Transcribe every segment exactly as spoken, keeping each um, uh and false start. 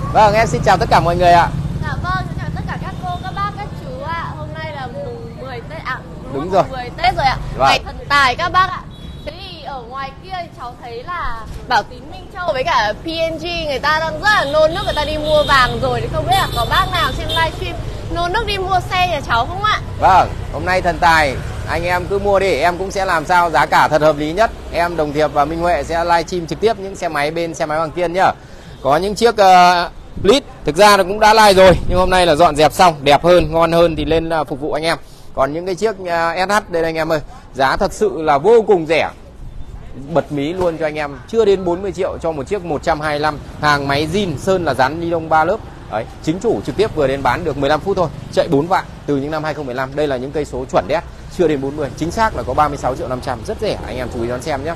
Vâng, em xin chào tất cả mọi người ạ. Dạ vâng, chào tất cả các cô, các bác, các chú ạ. Hôm nay là mùng mười Tết ạ. À, đúng, đúng mùng rồi. mười Tết rồi ạ. Vâng. Ngày thần tài các bác ạ. Thế thì ở ngoài kia cháu thấy là Bảo Tín Minh Châu với cả pê en giê người ta đang rất là nôn nức, người ta đi mua vàng rồi. Thì không biết là có bác nào trên livestream nôn nức đi mua xe nhà cháu không ạ? Vâng, hôm nay thần tài, anh em cứ mua đi, em cũng sẽ làm sao giá cả thật hợp lý nhất. Em Đồng Thiệp và Minh Huệ sẽ livestream trực tiếp những xe máy bên Xe Máy Hoàng Tiên nhá. Có những chiếc uh, Blitz, thực ra nó cũng đã live rồi, nhưng hôm nay là dọn dẹp xong, đẹp hơn, ngon hơn thì lên uh, phục vụ anh em. Còn những cái chiếc uh, ét hát đây anh em ơi, giá thật sự là vô cùng rẻ. Bật mí luôn cho anh em, chưa đến bốn mươi triệu cho một chiếc một trăm hai mươi lăm, hàng máy zin, sơn là dán ni lông ba lớp. Đấy, chính chủ trực tiếp vừa đến bán được mười lăm phút thôi, chạy bốn vạn từ những năm hai không một năm. Đây là những cây số chuẩn đét, chưa đến bốn mươi, chính xác là có ba mươi sáu triệu năm trăm, rất rẻ, anh em chú ý đón xem nhé.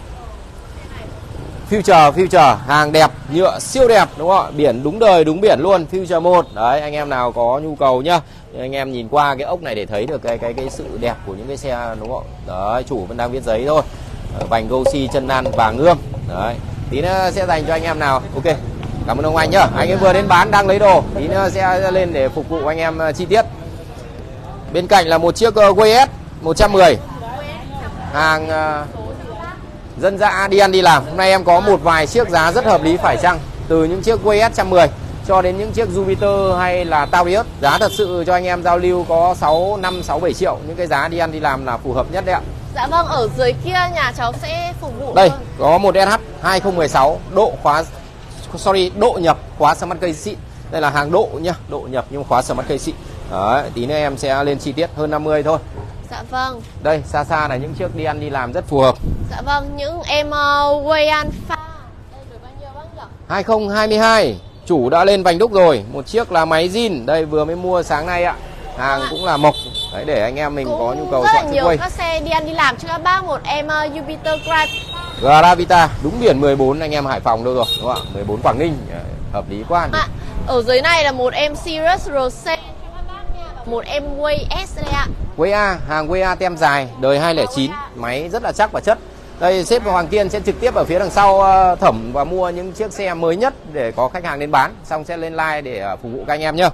Future, Future, hàng đẹp, nhựa siêu đẹp đúng không ạ? Biển đúng đời, đúng biển luôn, Future một. Đấy, anh em nào có nhu cầu nhá. Anh em nhìn qua cái ốc này để thấy được cái cái cái sự đẹp của những cái xe đúng không ạ? Đấy, chủ vẫn đang viết giấy thôi. Vành Gosi, chân nan vàng ươm. Đấy, tí nữa sẽ dành cho anh em nào. Ok. Cảm ơn ông anh nhá. Anh ấy vừa đến bán đang lấy đồ, tí nữa sẽ lên để phục vụ anh em chi tiết. Bên cạnh là một chiếc Way ét một trăm mười. Hàng dân dã đi ăn đi làm. Hôm nay em có một vài chiếc giá rất hợp lý phải chăng, từ những chiếc Way ét một trăm mười cho đến những chiếc Jupiter hay là Taurus. Giá thật sự cho anh em giao lưu có sáu, năm, sáu, bảy triệu. Những cái giá đi ăn đi làm là phù hợp nhất đấy ạ. Dạ vâng, ở dưới kia nhà cháu sẽ phục vụ. Đây, có một ét hát hai không một sáu, độ khóa sorry, độ nhập khóa smart case xịn. Đây là hàng độ nhá, độ nhập nhưng khóa smart case xịn. Đấy, tí nữa em sẽ lên chi tiết, hơn năm mươi thôi. Dạ vâng. Đây, xa xa là những chiếc đi ăn đi làm rất phù hợp. Dạ vâng, những em uh, Way Alpha. Đây rồi bao nhiêu bác nhỉ? hai không hai hai, chủ đã lên vành đúc rồi. Một chiếc là máy zin, đây vừa mới mua sáng nay ạ. Hàng à, cũng là mộc. Đấy, để anh em mình có nhu cầu rất là chọn nhiều quay. Các xe đi ăn đi làm cho các bác. Một em uh, Jupiter Grand Gravita, đúng biển mười bốn anh em Hải Phòng đâu rồi, đúng không ạ? mười bốn Quảng Ninh, hợp lý quá. À, ở dưới này là một em Sirius rờ xê, một em Way S đây ạ. Way A, hàng Way A tem dài, đời hai không chín, máy rất là chắc và chất. Đây, sếp Hoàng Tiên sẽ trực tiếp ở phía đằng sau thẩm và mua những chiếc xe mới nhất để có khách hàng đến bán, xong sẽ lên live để phục vụ các anh em nhá.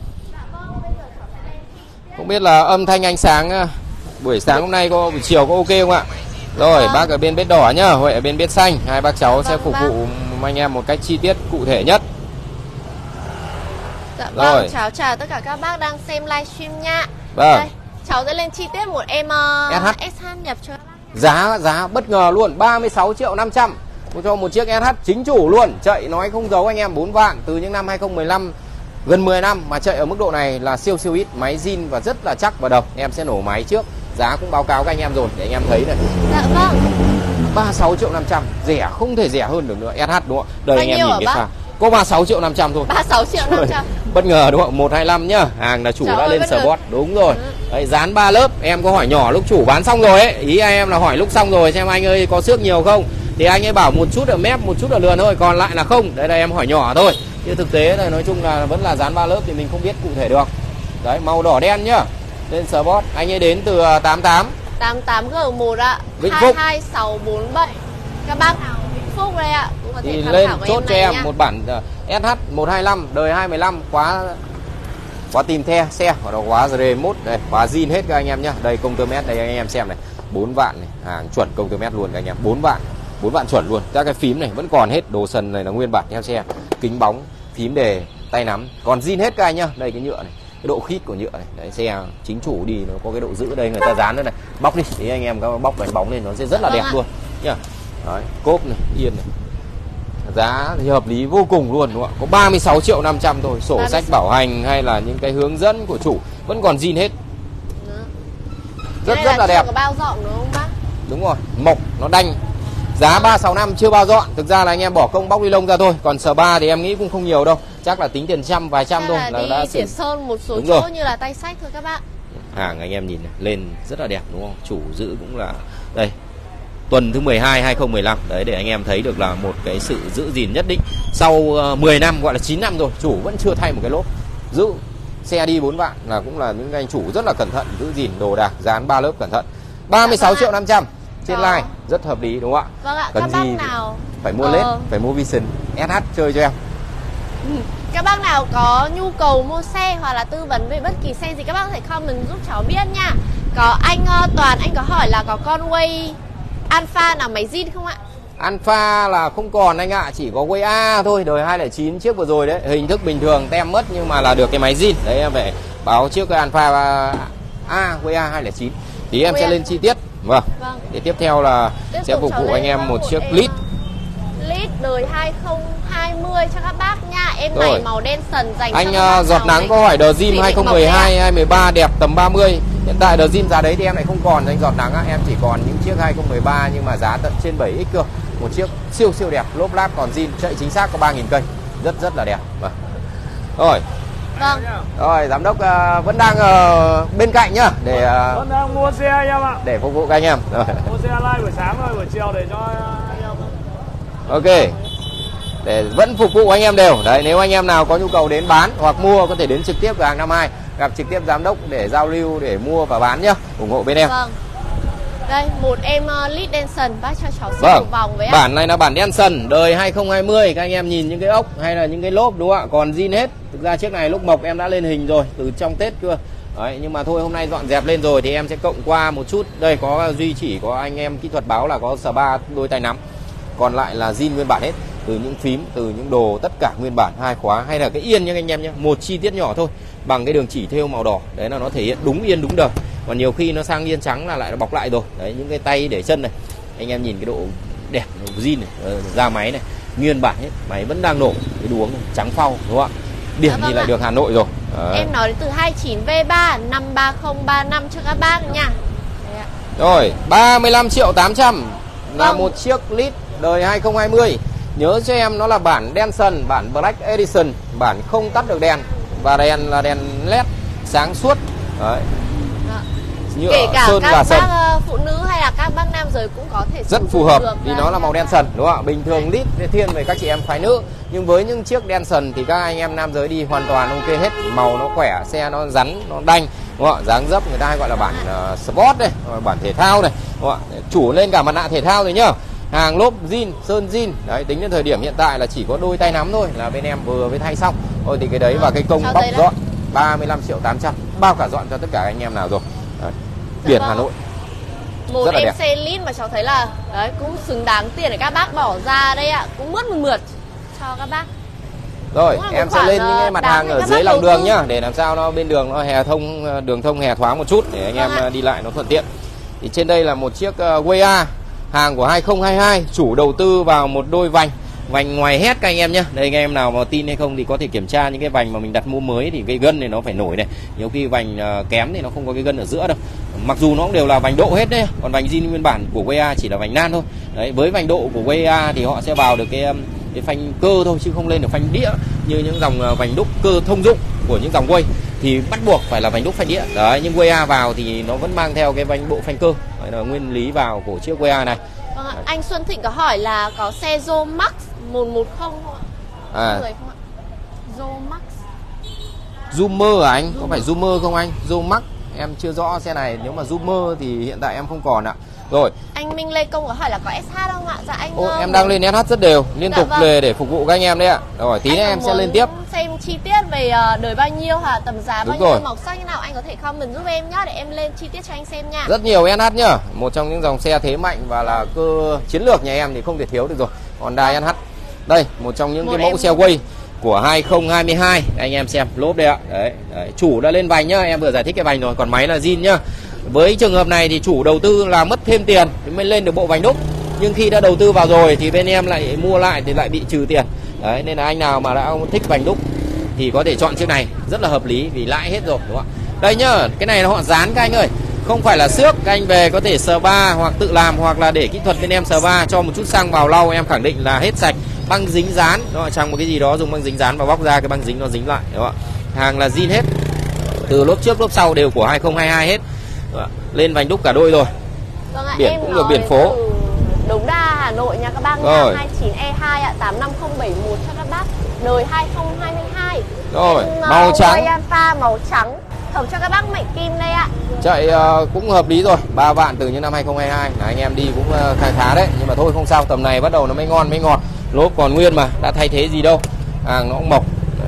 Không biết là âm thanh ánh sáng buổi sáng hôm nay có buổi chiều có ok không ạ? Rồi, vâng. Bác ở bên bếp đỏ nhá, Huệ ở bên bếp xanh, hai bác cháu vâng, sẽ phục vâng. vụ anh em một cách chi tiết cụ thể nhất. Dạ vâng, rồi. Cháu chào tất cả các bác đang xem livestream nha. Vâng. Đây, cháu sẽ lên chi tiết một em uh, ét hát. ét hát nhập cho các bác. Giá giá bất ngờ luôn, ba mươi sáu triệu năm trăm cho một chiếc ét hát chính chủ luôn, chạy nói không giấu anh em, bốn vạn từ những năm hai không một năm, gần mười năm mà chạy ở mức độ này là siêu siêu ít, máy zin và rất là chắc và độc. Em sẽ nổ máy trước. Giá cũng báo cáo các anh em rồi để anh em thấy này. Dạ vâng. ba mươi sáu triệu năm trăm, rẻ không thể rẻ hơn được nữa. ét hát đúng không? Đời anh em nhìn biết sao. Có ba mươi sáu triệu năm trăm thôi. ba mươi sáu triệu năm trăm. Bất ngờ đúng không? một hai lăm nhá. Hàng là chủ Trời đã lên Sport, đúng rồi. Ừ. Đấy, dán ba lớp. Em có hỏi nhỏ lúc chủ bán xong rồi ấy. Ý anh em là hỏi lúc xong rồi xem anh ơi có xước nhiều không. Thì anh ấy bảo một chút ở mép, một chút ở lườn thôi, còn lại là không. Đấy là em hỏi nhỏ thôi. Chứ thực tế là nói chung là vẫn là dán ba lớp thì mình không biết cụ thể được. Đấy, màu đỏ đen nhá. Lên Sport, anh ấy đến từ tám tám tám tám G một ạ. Vĩnh Phúc hai hai sáu bốn bảy. Các bác nào Vĩnh Phúc đây ạ. Cũng có thể thì lên chốt cho em nha. một bản uh, ét hát một hai lăm đời hai một lăm, khóa khóa tìm the xe hoặc là khóa rờ mốt đây, khóa zin hết các anh em nhá. Đây công tơ mét đây anh em xem này, bốn vạn này, hàng chuẩn công tơ mét luôn các anh em, bốn vạn, bốn vạn chuẩn luôn. Các cái phím này vẫn còn hết, đồ sần này là nguyên bản theo xe, kính bóng, phím đề, tay nắm còn zin hết các anh nhá. Đây cái nhựa này, cái độ khít của nhựa này, đấy, xe chính chủ đi nó có cái độ giữ đây, người ta dán nữa này, bóc đi thì anh em có bóc đánh bóng lên nó sẽ rất là đẹp luôn nhá. Đấy, cốp này, yên này, giá thì hợp lý vô cùng luôn đúng không ạ? Có ba mươi sáu triệu năm trăm thôi, sổ sách bảo hành hay là những cái hướng dẫn của chủ vẫn còn zin hết. Rất rất là đẹp. Có bao dọn đúng không bác? Đúng rồi, mộc nó đanh. Giá ba sáu năm chưa bao dọn, thực ra là anh em bỏ công bóc ni lông ra thôi, còn sờ ba thì em nghĩ cũng không nhiều đâu, chắc là tính tiền trăm vài trăm thôi là, là đi đã chuyển sơn một số đúng chỗ rồi. Như là tay sách thôi các bạn. Hàng anh em nhìn này, lên rất là đẹp đúng không? Chủ giữ cũng là đây, tuần thứ mười hai hai không một năm. Đấy, để anh em thấy được là một cái sự giữ gìn nhất định. Sau uh, mười năm, gọi là chín năm rồi, chủ vẫn chưa thay một cái lốp. Giữ xe đi bốn vạn là cũng là những anh chủ rất là cẩn thận, giữ gìn đồ đạc, dán ba lớp cẩn thận. ba mươi sáu triệu năm trăm trên Ờ. line, rất hợp lý đúng không ạ? Vâng ạ, Cần các bác gì nào phải mua ờ. led, phải mua Vision ét hát chơi cho em. Các bác nào có nhu cầu mua xe hoặc là tư vấn về bất kỳ xe gì các bác có thể comment giúp cháu biết nha. Có anh uh, Toàn, anh có hỏi là có con Way Alpha nào máy zin không ạ? Alpha là không còn anh ạ, chỉ có Way A thôi, đời hai không không chín chiếc vừa rồi đấy, hình thức bình thường tem mất nhưng mà là được cái máy zin. Đấy em phải báo trước cái Alpha A, Way A hai không không chín. Thì em Way sẽ lên chi tiết. Vâng. Vâng. Để tiếp theo là tiếp sẽ phục vụ anh em một chiếc Lead. Lead đời hai không hai không cho các bác nha. Em rồi. Này màu đen sần dành anh cho các bác. Giọt Nắng có hỏi Dream hai không một hai, hai một ba đẹp tầm ba mươi. Hiện tại Dream giá đấy thì em lại không còn. Anh Giọt Nắng á, em chỉ còn những chiếc hai không một ba nhưng mà giá tận trên bảy x cơ. Một chiếc siêu siêu đẹp, lốp láp còn zin, chạy chính xác có ba nghìn cây. Rất rất là đẹp. Vâng. Rồi. Vâng. Rồi, giám đốc uh, vẫn đang uh, bên cạnh nhá để uh, vẫn đang mua xe anh em ạ. Để phục vụ các anh em. Rồi. Mua xe live buổi sáng rồi, buổi chiều để cho anh em. Ok. Để vẫn phục vụ anh em đều. Đấy, nếu anh em nào có nhu cầu đến bán hoặc mua có thể đến trực tiếp cửa hàng năm hai, gặp trực tiếp giám đốc để giao lưu để mua và bán nhá. Ủng hộ bên em. Vâng. Đây, một em uh, Lead Denson, bác cho cháu xin vâng. một vòng với ạ. Bản này là bản Denson, đời hai không hai không. Các anh em nhìn những cái ốc hay là những cái lốp đúng không ạ? Còn zin hết. Thực ra chiếc này lúc mộc em đã lên hình rồi, từ trong Tết cơ. Đấy, nhưng mà thôi hôm nay dọn dẹp lên rồi thì em sẽ cộng qua một chút. Đây có duy chỉ có anh em kỹ thuật báo là có spa đôi tay nắm. Còn lại là zin nguyên bản hết. Từ những phím, từ những đồ tất cả nguyên bản, hai khóa hay là cái yên nha anh em nhé. Một chi tiết nhỏ thôi, bằng cái đường chỉ thêu màu đỏ. Đấy là nó thể hiện đúng yên đúng đời. Còn nhiều khi nó sang yên trắng là lại nó bọc lại rồi. Đấy, những cái tay để chân này. Anh em nhìn cái độ đẹp, zin này, ra máy này, nguyên bản hết. Máy vẫn đang nổ, cái đuống này, trắng phau đúng không ạ? Điểm dạ, vâng thì lại ạ. Được Hà Nội rồi. Đấy. Em nói từ hai chín V ba năm ba không ba năm cho các bác nha. Rồi, ba mươi lăm triệu tám trăm là vâng. một chiếc Lead đời hai không hai không. Nhớ cho em nó là bản Denson, bản Black Edition, bản không tắt được đèn và đèn là đèn led sáng suốt. Đấy. Nhựa, kể cả sơn các bác uh, phụ nữ hay là các bác nam giới cũng có thể rất phù hợp vì nó là màu đen sần đúng không ạ? Bình thường Lead thiên về các chị em phái nữ, nhưng với những chiếc đen sần thì các anh em nam giới đi hoàn toàn ok hết. Màu nó khỏe, xe nó rắn, nó đanh đúng không ạ? Dáng dấp người ta hay gọi là bản uh, sport đây, bản thể thao này đúng không ạ? Chủ lên cả mặt nạ thể thao rồi nhá. Hàng lốp zin, sơn zin. Đấy, tính đến thời điểm hiện tại là chỉ có đôi tay nắm thôi là bên em vừa mới thay xong. Thôi thì cái đấy và cái công bóc dọn ba mươi lăm triệu tám trăm bao cả dọn cho tất cả anh em nào rồi. Đấy. Biển Hà Nội. Một em xe Lead mà cháu thấy là đấy cũng xứng đáng tiền để các bác bỏ ra đây ạ, cũng mướt mượt mượt cho các bác. Rồi, em sẽ lên những cái mặt hàng ở dưới lòng đường nhá, để làm sao nó bên đường nó hè thông, đường thông hè thoáng một chút để anh em à. đi lại nó thuận tiện. Thì trên đây là một chiếc uh, Way A, hàng của hai không hai hai, chủ đầu tư vào một đôi vành, vành ngoài hét các anh em nhé. Đây anh em nào mà tin hay không thì có thể kiểm tra những cái vành mà mình đặt mua mới thì cái gân này nó phải nổi này. Nhiều khi vành uh, kém thì nó không có cái gân ở giữa đâu. Mặc dù nó cũng đều là vành độ hết đấy, còn vành zin nguyên bản của Way A chỉ là vành nan thôi. Đấy, với vành độ của Way A thì họ sẽ vào được cái cái phanh cơ thôi chứ không lên được phanh đĩa như những dòng vành đúc cơ thông dụng của những dòng Way thì bắt buộc phải là vành đúc phanh đĩa. Đấy, nhưng Way A vào thì nó vẫn mang theo cái vành bộ phanh cơ. Đấy là nguyên lý vào của chiếc Way A này. Vâng ạ. Anh Xuân Thịnh có hỏi là có xe Zomax một một không không ạ? À. Không ạ? Zomax. Zoomer à anh? Zoomer. Có phải Zoomer không anh? Zomax em chưa rõ xe này, nếu mà Zoomer thì hiện tại em không còn ạ. Rồi. Anh Minh Lê Công có hỏi là có ét hát không ạ? Dạ anh. Ô, em đang lên ét hát rất đều, liên dạ tục vâng. về để phục vụ các anh em đấy ạ. Rồi tí nữa em sẽ lên tiếp. Xem chi tiết về đời bao nhiêu hả? Tầm giá bao nhiêu, màu sắc như nào anh có thể comment giúp em nhá để em lên chi tiết cho anh xem nha. Rất nhiều ét hát nhá, một trong những dòng xe thế mạnh và là cơ chiến lược nhà em thì không thể thiếu được rồi. Honda ét hát. Đây, một trong những một cái mẫu em... xe Way của hai không hai hai, anh em xem lốp đây ạ. Đấy, đấy, chủ đã lên vành nhá, em vừa giải thích cái vành rồi, còn máy là zin nhá. Với trường hợp này thì chủ đầu tư là mất thêm tiền thì mới lên được bộ vành đúc. Nhưng khi đã đầu tư vào rồi thì bên em lại mua lại thì lại bị trừ tiền. Đấy, nên là anh nào mà đã thích vành đúc thì có thể chọn chiếc này, rất là hợp lý vì lãi hết rồi đúng không ạ? Đây nhá, cái này họ dán các anh ơi, không phải là xước, các anh về có thể spa hoặc tự làm hoặc là để kỹ thuật bên em spa cho một chút xăng vào lau, em khẳng định là hết sạch. Băng dính dán, đó chẳng một cái gì đó dùng băng dính dán và bóc ra cái băng dính nó dính lại đúng không ạ? Hàng là zin hết. Từ lốp trước lốp sau đều của hai không hai hai hết. Đó. Lên vành đúc cả đôi rồi. Vâng ạ, biển em cũng được biển phố. Đống Đa Hà Nội nha các bác nha, hai chín E hai ạ, tám năm không bảy một cho các bác. Đời hai không hai hai. Rồi, em, màu uh, trắng. Alpha màu trắng. Hợp cho các bác Mạnh Kim đây ạ. Chạy uh, cũng hợp lý rồi, ba vạn từ những năm hai không hai hai. Là anh em đi cũng uh, khá khá đấy, nhưng mà thôi không sao, tầm này bắt đầu nó mới ngon mới ngọt. Lốp còn nguyên mà, đã thay thế gì đâu. hàng nó cũng mộc. Đấy.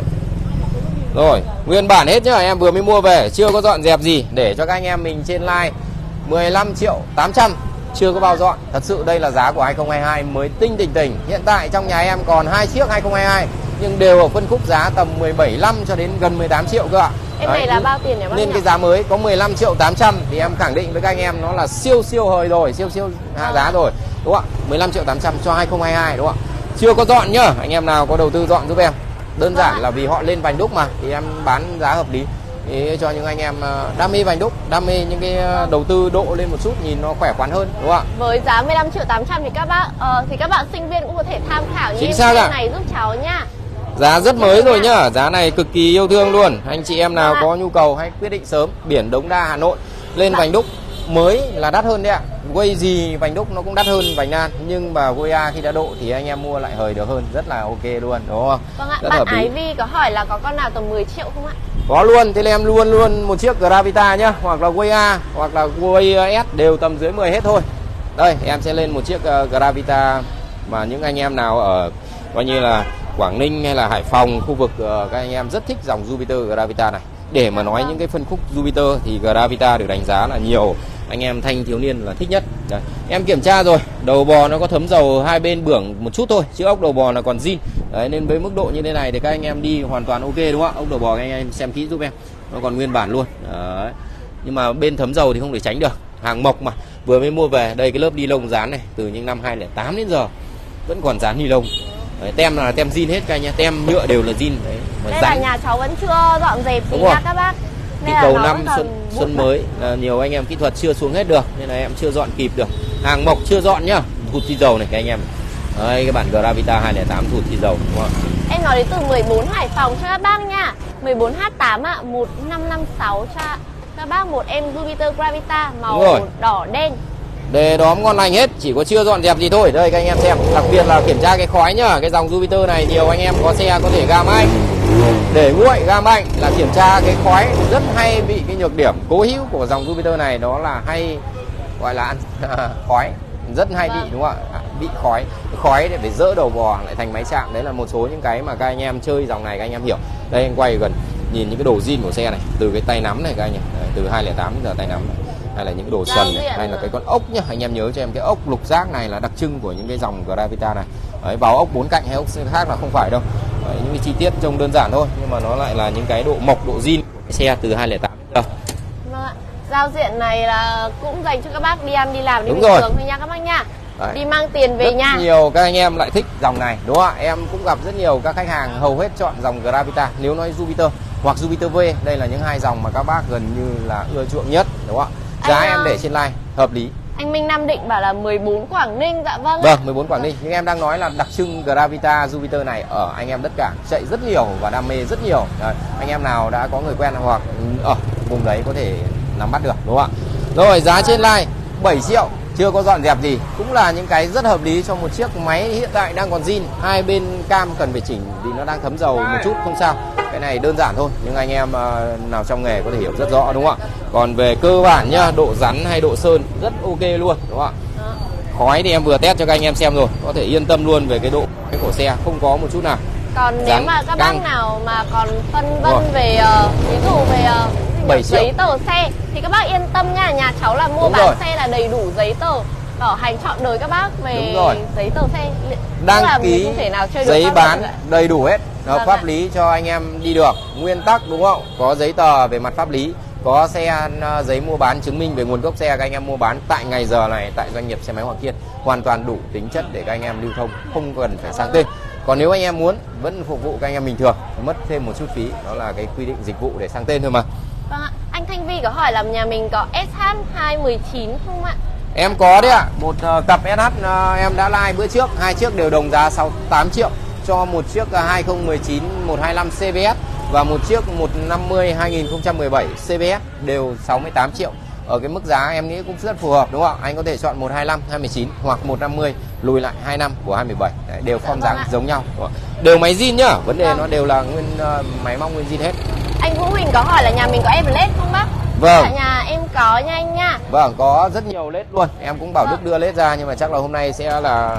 Rồi, nguyên bản hết nhá, em vừa mới mua về, chưa có dọn dẹp gì, để cho các anh em mình trên live. Mười lăm triệu tám trăm, chưa có bao dọn. Thật sự đây là giá của hai không hai hai mới tinh tỉnh tỉnh. Hiện tại trong nhà em còn hai chiếc hai không hai hai nhưng đều ở phân khúc giá tầm mười bảy lăm cho đến gần mười tám triệu cơ ạ. Em này là bao tiền nhỉ bác? Nên cái giá mới có mười lăm triệu tám trăm thì em khẳng định với các anh em nó là siêu siêu hời rồi, siêu siêu hạ giá rồi. Đúng không ạ? mười lăm triệu tám trăm cho hai không hai hai, đúng không ạ? Chưa có dọn nhá. Anh em nào có đầu tư dọn giúp em. Đơn giản là vì họ lên vành đúc mà, thì em bán giá hợp lý. Thì cho những anh em đam mê vành đúc, đam mê những cái đầu tư độ lên một chút nhìn nó khỏe khoắn hơn, đúng không ạ? Với giá mười lăm triệu tám trăm thì các bác uh, thì các bạn sinh viên cũng có thể tham khảo như em này giúp cháu nha. Giá rất mới rồi nhá, giá này cực kỳ yêu thương luôn. Anh chị em nào có nhu cầu hay quyết định sớm, biển Đống Đa Hà Nội lên vành đúc mới là đắt hơn đấy ạ. Quay gì vành đúc nó cũng đắt hơn vành nan, nhưng mà quay A khi đã độ thì anh em mua lại hời được hơn, rất là ok luôn, đúng không? Vâng ạ. Bạn Ái Vi có hỏi là có con nào tầm mười triệu không ạ? Có luôn, thế nên em luôn luôn một chiếc Gravita nhá, hoặc là Way A hoặc là Way S đều tầm dưới mười hết thôi. Đây, em sẽ lên một chiếc uh, Gravita mà những anh em nào ở coi như là Quảng Ninh hay là Hải Phòng, khu vực uh, các anh em rất thích dòng Jupiter Gravita này. Để mà nói những cái phân khúc Jupiter thì Gravita được đánh giá là nhiều anh em thanh thiếu niên là thích nhất. Đấy. Em kiểm tra rồi, đầu bò nó có thấm dầu hai bên bưởng một chút thôi, chứ ốc đầu bò là còn zin. Đấy, nên với mức độ như thế này thì các anh em đi hoàn toàn ok, đúng không ạ? Ốc đầu bò các anh em xem kỹ giúp em, nó còn nguyên bản luôn. Đấy. Nhưng mà bên thấm dầu thì không thể tránh được, hàng mộc mà. Vừa mới mua về, đây cái lớp ni lông dán này từ những năm hai không không tám đến giờ vẫn còn dán ni lông. Đấy, tem là tem zin hết các anh nhá, tem nhựa đều là zin. Đấy, mà đây dán. là nhà cháu vẫn chưa dọn dẹp gì nha các bác. Cái cầu năm xuân xuân mới là nhiều anh em kỹ thuật chưa xuống hết được nên là em chưa dọn kịp được. Hàng mộc chưa dọn nhá, thụt xì dầu này các anh em. Đây cái bản Gravita hai không không tám thụt xì dầu, đúng không ạ? Em nói đến từ mười bốn Hải Phòng cho các bác nha. mười bốn H tám ạ, một năm năm sáu cho các bác một em Jupiter Gravita màu đỏ đen. Đề đóm ngon lành hết, chỉ có chưa dọn dẹp gì thôi. Đây các anh em xem, đặc biệt là kiểm tra cái khói nhá. Cái dòng Jupiter này nhiều anh em có xe có thể gam anh để nguội gam anh là kiểm tra cái khói. Rất hay bị cái nhược điểm cố hữu của dòng Jupiter này, đó là hay gọi là ăn khói, rất hay bị, đúng không ạ? Bị khói, khói để phải dỡ đầu bò lại thành máy chạm. Đấy là một số những cái mà các anh em chơi dòng này các anh em hiểu. Đây anh quay gần nhìn những cái đồ zin của xe này, từ cái tay nắm này các anh em, đấy, từ hai không không tám đến giờ tay nắm này. Hay là những cái đồ sần này, hay là cái con ốc nhá, anh em nhớ cho em cái ốc lục giác này là đặc trưng của những cái dòng Gravita này. Đấy, vào ốc bốn cạnh hay ốc khác là không phải đâu. Đấy, những cái chi tiết trông đơn giản thôi nhưng mà nó lại là những cái độ mộc, độ zin của xe từ hai không không tám. Vâng ạ. Giao diện này là cũng dành cho các bác đi ăn đi làm đi bình thường thôi nha các bác nha. Đấy. Đi mang tiền về rất nhà. Nhiều các anh em lại thích dòng này, đúng không ạ? Em cũng gặp rất nhiều các khách hàng hầu hết chọn dòng Gravita. Nếu nói Jupiter hoặc Jupiter V, đây là những hai dòng mà các bác gần như là ưa chuộng nhất, đúng không ạ? Giá anh, em để trên live hợp lý. Anh Minh Nam Định bảo là mười bốn Quảng Ninh, dạ vâng. Vâng, mười bốn Quảng Ninh. Nhưng em đang nói là đặc trưng Gravita Jupiter này ở anh em đất cảng chạy rất nhiều và đam mê rất nhiều. Đấy, anh em nào đã có người quen hoặc ở vùng đấy có thể nắm bắt được, đúng không ạ? Rồi, giá trên live bảy triệu, chưa có dọn dẹp gì, cũng là những cái rất hợp lý cho một chiếc máy hiện tại đang còn zin. Hai bên cam cần phải chỉnh vì nó đang thấm dầu một chút, không sao. Cái này đơn giản thôi, nhưng anh em uh, nào trong nghề có thể hiểu rất rõ, đúng không ạ? Còn về cơ bản nhá, độ rắn hay độ sơn rất ok luôn, đúng không ạ? Khói thì em vừa test cho các anh em xem rồi, có thể yên tâm luôn về cái độ cái của xe, không có một chút nào. Còn nếu mà các bác nào mà còn phân vân về uh, ví dụ về uh, giấy tờ xe thì các bác yên tâm nha, nhà cháu là mua Đúng bán rồi. xe là đầy đủ giấy tờ, bảo hành trọn đời các bác về giấy tờ xe. Đăng ký không thể nào chơi giấy được bán đầy đủ hết, nó vâng pháp ạ. lý cho anh em đi được, nguyên tắc, đúng không? Có giấy tờ về mặt pháp lý, có xe giấy mua bán chứng minh về nguồn gốc xe các anh em mua bán tại ngày giờ này tại doanh nghiệp xe máy Hoàng Kiên, hoàn toàn đủ tính chất để các anh em lưu thông, không cần phải sang tên. Còn nếu anh em muốn vẫn phục vụ các anh em bình thường, mất thêm một chút phí, đó là cái quy định dịch vụ để sang tên thôi mà. Vâng ạ. Anh Thanh Vi có hỏi là nhà mình có ét hát hai một chín không ạ? Em có đấy ạ, một uh, cặp ét hát uh, em đã like bữa trước, hai chiếc đều đồng giá sáu mươi tám triệu cho một chiếc uh, hai không một chín một hai lăm xê bê ét và một chiếc một năm mươi hai không một bảy xê bê ét đều sáu mươi tám triệu. Ở cái mức giá em nghĩ cũng rất phù hợp, đúng không ạ? Anh có thể chọn một hai lăm, hai một chín hoặc một năm mươi lùi lại hai năm của hai mươi bảy. Đấy, đều form dáng giống nhau. Đều máy zin nhá, vấn đề vâng. Nó đều là nguyên uh, máy móc nguyên zin hết. Anh Vũ Huỳnh có hỏi là nhà mình có em led không bác? Vâng. Cả nhà em có nha anh nha. Vâng, có rất nhiều led luôn. Em cũng bảo vâng. Đức đưa led ra nhưng mà chắc là hôm nay sẽ là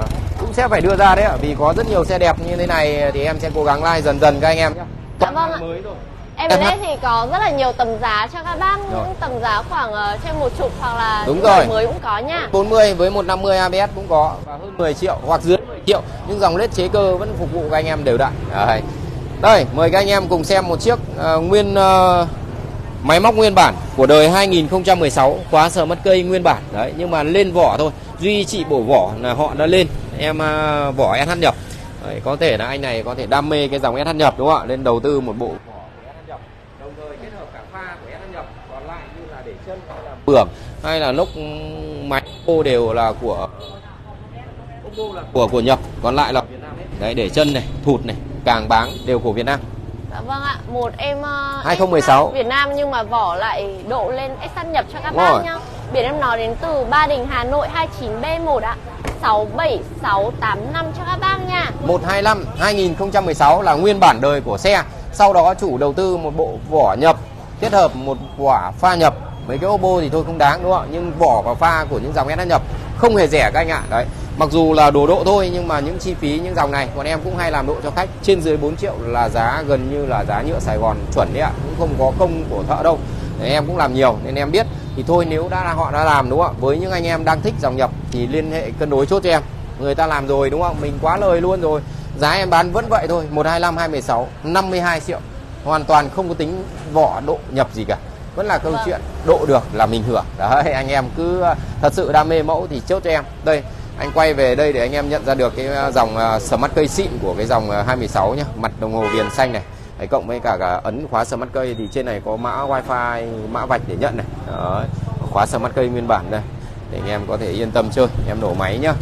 cũng sẽ phải đưa ra đấy ạ, vì có rất nhiều xe đẹp như thế này thì em sẽ cố gắng like dần dần các anh em nhé. Dạ vâng ạ. Mới thôi. Em ở đây thì có rất là nhiều tầm giá cho các bác, Rồi. những tầm giá khoảng uh, trên một chục hoặc là Đúng những rồi. loại mới cũng có nha. bốn mươi với một năm mươi a bê ét cũng có, và hơn mười triệu hoặc dưới mười triệu, nhưng dòng led chế cơ vẫn phục vụ các anh em đều đặn. Đấy. Đây, mời các anh em cùng xem một chiếc uh, nguyên uh, máy móc nguyên bản của đời hai nghìn không trăm mười sáu, khóa sờ mắt cây nguyên bản đấy, nhưng mà lên vỏ thôi, duy chỉ bổ vỏ là họ đã lên em uh, vỏ ét hát nhập. Đấy, có thể là anh này có thể đam mê cái dòng ét hát nhập đúng không ạ, lên đầu tư một bộ vỏ của ét hát nhập, đồng thời kết hợp cả pha của ét hát nhập, còn lại như là để chân hay là bưởng hay là lốc máy ô đều là của của của nhập, còn lại là Việt Nam hết. Đấy, để chân này, thụt này, càng báng đều của Việt Nam. Dạ vâng ạ, một em uh, hai không một sáu Việt Nam nhưng mà vỏ lại độ lên ét hát nhập cho các Đúng bác rồi. nhá. Biển em nói đến từ Ba Đình, Hà Nội, hai chín B một ạ. sáu bảy sáu tám năm cho các bác nha. một hai lăm hai nghìn không trăm mười sáu là nguyên bản đời của xe. Sau đó chủ đầu tư một bộ vỏ nhập kết hợp một quả pha nhập. Mấy cái ô bô thì thôi không đáng đúng không ạ? Nhưng vỏ và pha của những dòng ét hát nhập không hề rẻ các anh ạ. Đấy. Mặc dù là đồ độ thôi nhưng mà những chi phí những dòng này bọn em cũng hay làm độ cho khách. Trên dưới bốn triệu là giá gần như là giá nhựa Sài Gòn chuẩn đấy ạ. Cũng không có công của thợ đâu. Đấy, em cũng làm nhiều nên em biết. Thì thôi nếu đã là họ đã làm đúng không ạ? Với những anh em đang thích dòng nhập thì liên hệ cân đối chốt cho em. Người ta làm rồi đúng không? Mình quá lời luôn rồi. Giá em bán vẫn vậy thôi, một hai lăm hai một sáu, năm mươi hai triệu. Hoàn toàn không có tính vỏ độ nhập gì cả. Vẫn là câu Vâng. chuyện độ được là mình hưởng. Đấy, anh em cứ thật sự đam mê mẫu thì chốt cho em. Đây, anh quay về đây để anh em nhận ra được cái dòng smart cây xịn của cái dòng hai một sáu nhá. Mặt đồng hồ viền xanh này. Đấy, cộng với cả, cả ấn khóa smart cây thì trên này có mã wifi, mã vạch để nhận này. Đấy, khóa smart cây nguyên bản đây. Để anh em có thể yên tâm chơi, em nổ máy nhá.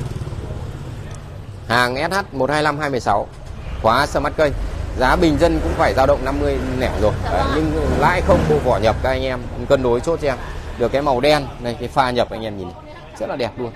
Hàng ét hát một hai lăm hai một sáu, khóa smart cây. Giá bình dân cũng phải dao động năm mươi nẻo rồi. Đấy, nhưng lãi không bộ vỏ nhập các anh em cân đối chốt cho em. Được cái màu đen này, cái pha nhập anh em nhìn rất là đẹp luôn.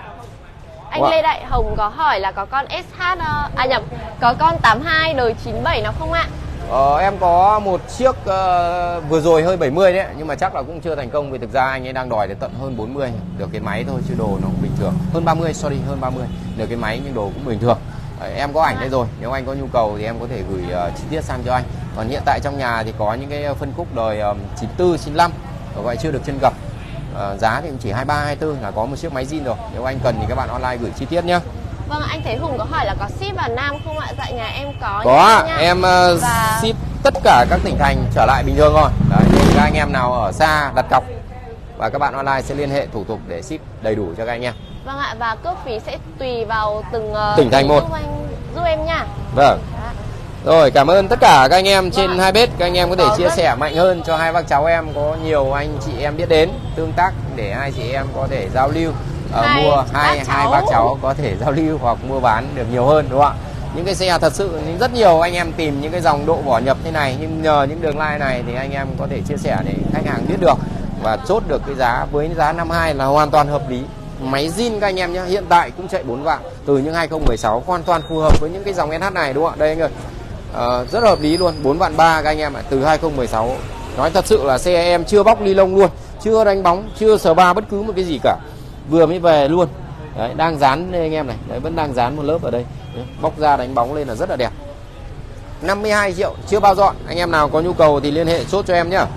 Anh Wow. Lê Đại Hồng có hỏi là có con ét hát uh, à nhập, có con tám hai đời chín bảy nào không ạ? Ờ, em có một chiếc uh, vừa rồi hơi bảy mươi đấy, nhưng mà chắc là cũng chưa thành công vì thực ra anh ấy đang đòi đến tận hơn bốn mươi. Được cái máy thôi chứ đồ nó cũng bình thường. Hơn ba mươi, sorry, hơn ba mươi. Được cái máy nhưng đồ cũng bình thường. Đấy, em có ảnh đây rồi, nếu anh có nhu cầu thì em có thể gửi uh, chi tiết sang cho anh. Còn hiện tại trong nhà thì có những cái phân khúc đời um, chín tư, chín lăm, gọi chưa được chân gập. Uh, giá thì cũng chỉ hai ba, hai tư là có một chiếc máy zin rồi. Nếu anh cần thì các bạn online gửi chi tiết nhé. Vâng, anh thấy Hùng có hỏi là có ship vào Nam không ạ? Dạ nhà em có. Có, nha. em uh, Và... ship tất cả các tỉnh thành trở lại bình thường rồi. Đấy, nên các anh em nào ở xa đặt cọc và các bạn online sẽ liên hệ thủ tục để ship đầy đủ cho các anh em. Vâng ạ, và cước phí sẽ tùy vào từng uh, tỉnh thành một. Giúp, anh, giúp em nha. Vâng. Đó. Rồi, cảm ơn tất cả các anh em trên Vâng. hai bếp. Các anh em có thể Có chia rất- sẻ mạnh hơn cho hai bác cháu em có nhiều anh chị em biết đến, tương tác để hai chị em có thể giao lưu, ờ, Hai mua bác hai cháu. hai bác cháu có thể giao lưu hoặc mua bán được nhiều hơn đúng không ạ? Những cái xe thật sự rất nhiều anh em tìm những cái dòng độ vỏ nhập thế này, nhưng nhờ những đường line này thì anh em có thể chia sẻ để khách hàng biết được và chốt được cái giá với giá năm hai là hoàn toàn hợp lý. Máy zin các anh em nhé, hiện tại cũng chạy bốn vạn từ những hai không một sáu, hoàn toàn phù hợp với những cái dòng ét hát này đúng không ạ? Đây anh ơi, ờ, rất hợp lý luôn, bốn vạn ba các anh em ạ, từ hai không một sáu. Nói thật sự là xe em chưa bóc ni lông luôn, chưa đánh bóng, chưa sờ ba bất cứ một cái gì cả, vừa mới về luôn. Đấy, đang dán đây anh em này, đấy, vẫn đang dán một lớp ở đây. Đấy, bóc ra đánh bóng lên là rất là đẹp. Năm mươi hai triệu chưa bao dọn. Anh em nào có nhu cầu thì liên hệ chốt cho em nhá.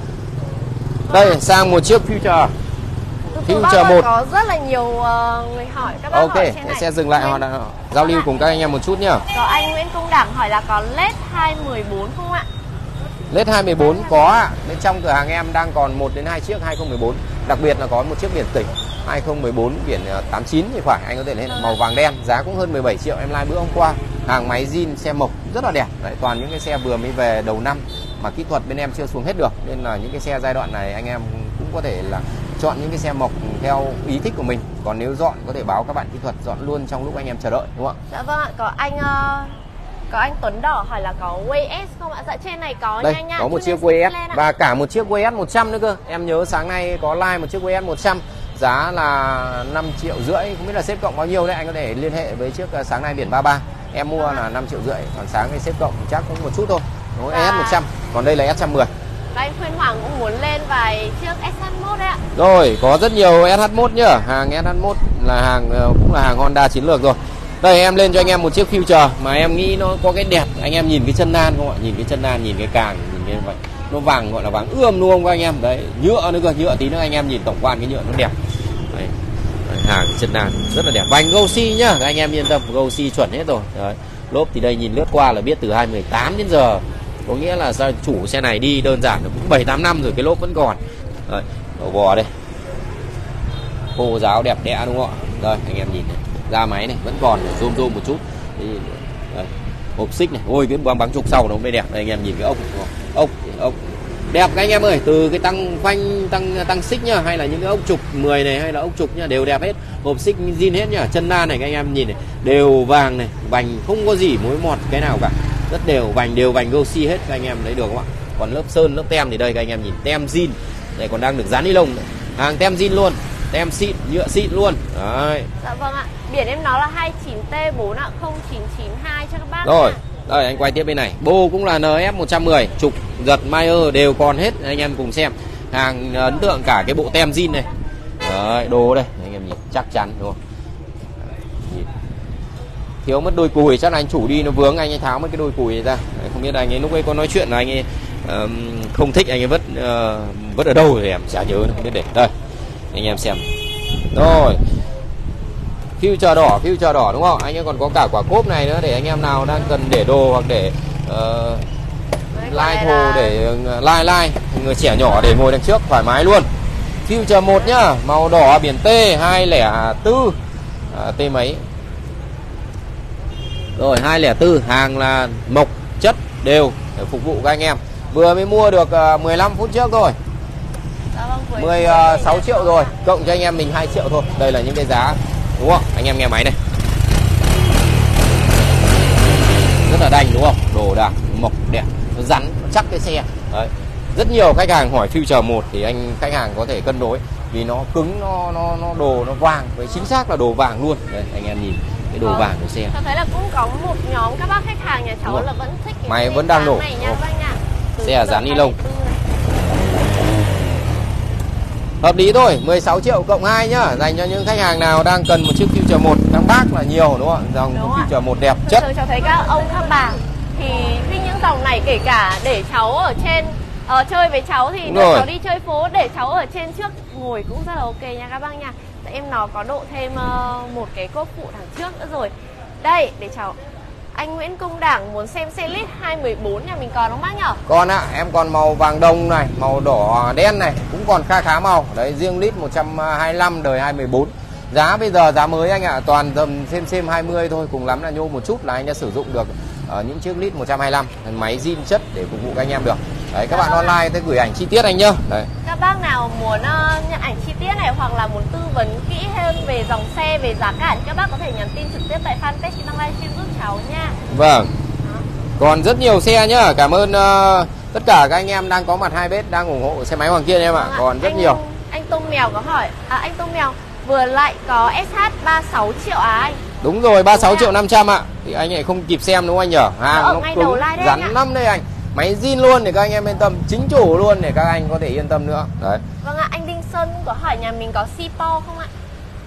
Đây, sang một chiếc Future. Từ Future bác ơi, một. có rất là nhiều uh, người hỏi, các bác Ok, hỏi trên này. sẽ dừng lại họ đã giao lưu cùng các anh em một chút nhá. Có anh Nguyễn Công Đảng hỏi là có led hai một bốn không ạ? led hai một bốn có ạ. Bên trong cửa hàng em đang còn một đến hai chiếc hai không một bốn. Đặc biệt là có một chiếc biển tỉnh hai không một bốn biển tám chín thì phải, anh có thể lên màu vàng đen, giá cũng hơn mười bảy triệu, em like bữa hôm qua. Hàng máy zin xe mộc rất là đẹp. Đấy, toàn những cái xe vừa mới về đầu năm mà kỹ thuật bên em chưa xuống hết được, nên là những cái xe giai đoạn này anh em cũng có thể là chọn những cái xe mộc theo ý thích của mình. Còn nếu dọn có thể báo các bạn kỹ thuật dọn luôn trong lúc anh em chờ đợi đúng không ạ? Dạ vâng ạ, có anh uh, có anh Tuấn Đỏ hỏi là có Way S không ạ? Dạ trên này có Đây, nha anh nha. có một Chút chiếc lên Way S lên ạ. và cả một chiếc Way S một trăm nữa cơ. Em nhớ sáng nay có live một chiếc Way S một trăm, giá là năm triệu rưỡi, không biết là xếp cộng bao nhiêu đấy, anh có thể liên hệ với chiếc sáng nay biển ba ba. Em mua là năm triệu rưỡi, còn sáng nay xếp cộng chắc cũng một chút thôi. Nó Và- S một trăm, còn đây là S một trăm mười. Và anh Khuyên Hoàng cũng muốn lên vài chiếc ét hát một đấy ạ. Rồi, có rất nhiều S H một nhá. Hàng S H một là hàng cũng là hàng Honda chiến lược rồi. Đây em lên cho anh em một chiếc Future mà em nghĩ nó có cái đẹp. Anh em nhìn cái chân nan không ạ? Nhìn cái chân nan, nhìn cái càng, nhìn cái vậy. Nó vàng gọi là vàng ươm luôn không các anh em? Đấy, nhựa nữa cơ, nhựa tí nữa anh em nhìn tổng quan cái nhựa nó đẹp. Đấy. Đấy, hàng chân nan rất là đẹp. Vành Gosi nhá, các anh em yên tâm, Gosi chuẩn hết rồi. Đấy. Lốp thì đây nhìn lướt qua là biết từ hai mười tám đến giờ. Có nghĩa là chủ xe này đi đơn giản là cũng bảy tám năm rồi cái lốp vẫn còn. Đấy, đầu bò đây. Khô ráo đẹp đẽ đúng không ạ? Đây anh em nhìn này, da máy này vẫn còn, zoom zoom một chút. Đây. Hộp xích này, ôi cái băng bắn trục sau nó mới đẹp. Đây anh em nhìn cái ốc, ốc, ốc đẹp các anh em ơi, từ cái tăng phanh, tăng tăng xích nhá, hay là những cái ốc trục mười này hay là ốc trục nhá, đều đẹp hết. Hộp xích zin hết nhá, chân nan này các anh em nhìn này, đều vàng này, vành không có gì mối mọt cái nào cả, rất đều, vành đều vành Gosi hết các anh em thấy được không ạ? Còn lớp sơn, lớp tem thì đây các anh em nhìn, tem zin này còn đang được dán ni lông, hàng tem zin luôn, tem xịn, nhựa xịn luôn. Đấy. Dạ vâng ạ. Biển em nó là hai chín T bốn ạ, không chín chín hai cho các bác. Rồi, ạ. đây anh quay tiếp bên này. Bô cũng là en ép một trăm mười, trục giật Mayer đều còn hết, anh em cùng xem. Hàng ấn tượng cả cái bộ tem zin này. Đấy, đồ đây, anh em nhìn chắc chắn đúng không? Nhìn. Thiếu mất đôi cùi, chắc là anh chủ đi nó vướng, anh ấy tháo mất cái đôi cùi này ra. Đấy, không biết anh ấy lúc ấy có nói chuyện là anh ấy uh, không thích, anh ấy vứt uh, vứt ở đâu thì em chả nhớ, không biết để. Đây, anh em xem. Rồi. Future đỏ, Future đỏ đúng không? Anh ấy còn có cả quả cốp này nữa để anh em nào đang cần để đồ hoặc để uh, lai thồ là... để uh, lai lai người trẻ nhỏ để ngồi đằng trước thoải mái luôn. Future một nhá, màu đỏ biển T hai không bốn à, T mấy. Rồi hai không bốn, hàng là mộc chất đều để phục vụ các anh em. Vừa mới mua được uh, mười lăm phút trước thôi. mười sáu triệu rồi, cộng cho anh em mình hai triệu thôi. Đây là những cái giá đúng không? Anh em nghe máy này. Rất là đanh đúng không? Đồ đạc mộc đẹp, nó rắn, nó chắc cái xe. Đấy. Rất nhiều khách hàng hỏi Future một thì anh khách hàng có thể cân đối vì nó cứng, nó nó nó đồ nó vàng, với chính xác là đồ vàng luôn. Đây anh em nhìn cái đồ ừ. vàng của xe. Tôi thấy là cũng có một nhóm các bác khách hàng nhà cháu là vẫn thích cái máy vẫn đang nổ. Này nha, xe dán ni lông. Hợp lý thôi, mười sáu triệu cộng hai nhá, dành cho những khách hàng nào đang cần một chiếc Future một, các bác là nhiều đúng không ạ? Dòng đúng Future một đẹp chất. Tôi cho thấy các ông các bà thì khi những dòng này kể cả để cháu ở trên uh, chơi với cháu thì đưa cháu đi chơi phố, để cháu ở trên trước ngồi cũng rất là ok nha các bác nha. Tại em nó có độ thêm uh, một cái cốp phụ đằng trước nữa rồi. Đây, để cháu. Anh Nguyễn Công Đảng muốn xem xe lít hai một bốn nhà mình còn không bác nhở? Còn ạ, à, em còn màu vàng đồng này, màu đỏ đen này, cũng còn kha khá màu. Đấy, riêng lít một trăm hai mươi lăm đời hai một bốn. Giá bây giờ giá mới anh ạ, à, toàn tầm xem xem hai mươi thôi, cùng lắm là nhô một chút là anh đã sử dụng được uh, những chiếc lít một trăm hai mươi lăm, máy zin chất để phục vụ các anh em được. Đấy, các bạn online tôi gửi ảnh chi tiết anh nhá. Đấy. Các bác nào muốn uh, nhận ảnh chi tiết này hoặc là muốn tư vấn kỹ hơn về dòng xe, về giá cả thì các bác có thể nhắn tin trực tiếp tại fanpage Kỹ năng livestream giúp cháu nha. Vâng. Đó. Còn rất nhiều xe nhá. Cảm ơn uh, tất cả các anh em đang có mặt hai bếp đang ủng hộ xe máy Hoàng Kiên em ạ. À. Còn rất anh, nhiều. Anh Tôm Mèo có hỏi, à, anh Tôm Mèo vừa lại có ét hát ba mươi sáu triệu à anh? Đúng rồi, ba mươi sáu triệu năm trăm ạ. Thì anh ấy không kịp xem đúng không anh nhở? Hàng nó, nó ngay cứng, đầu like đấy rắn lắm đây anh. Máy zin luôn để các anh em yên tâm, chính chủ luôn để các anh có thể yên tâm nữa. Đấy. Vâng ạ, anh Đinh Sơn có hỏi nhà mình có xì po không ạ?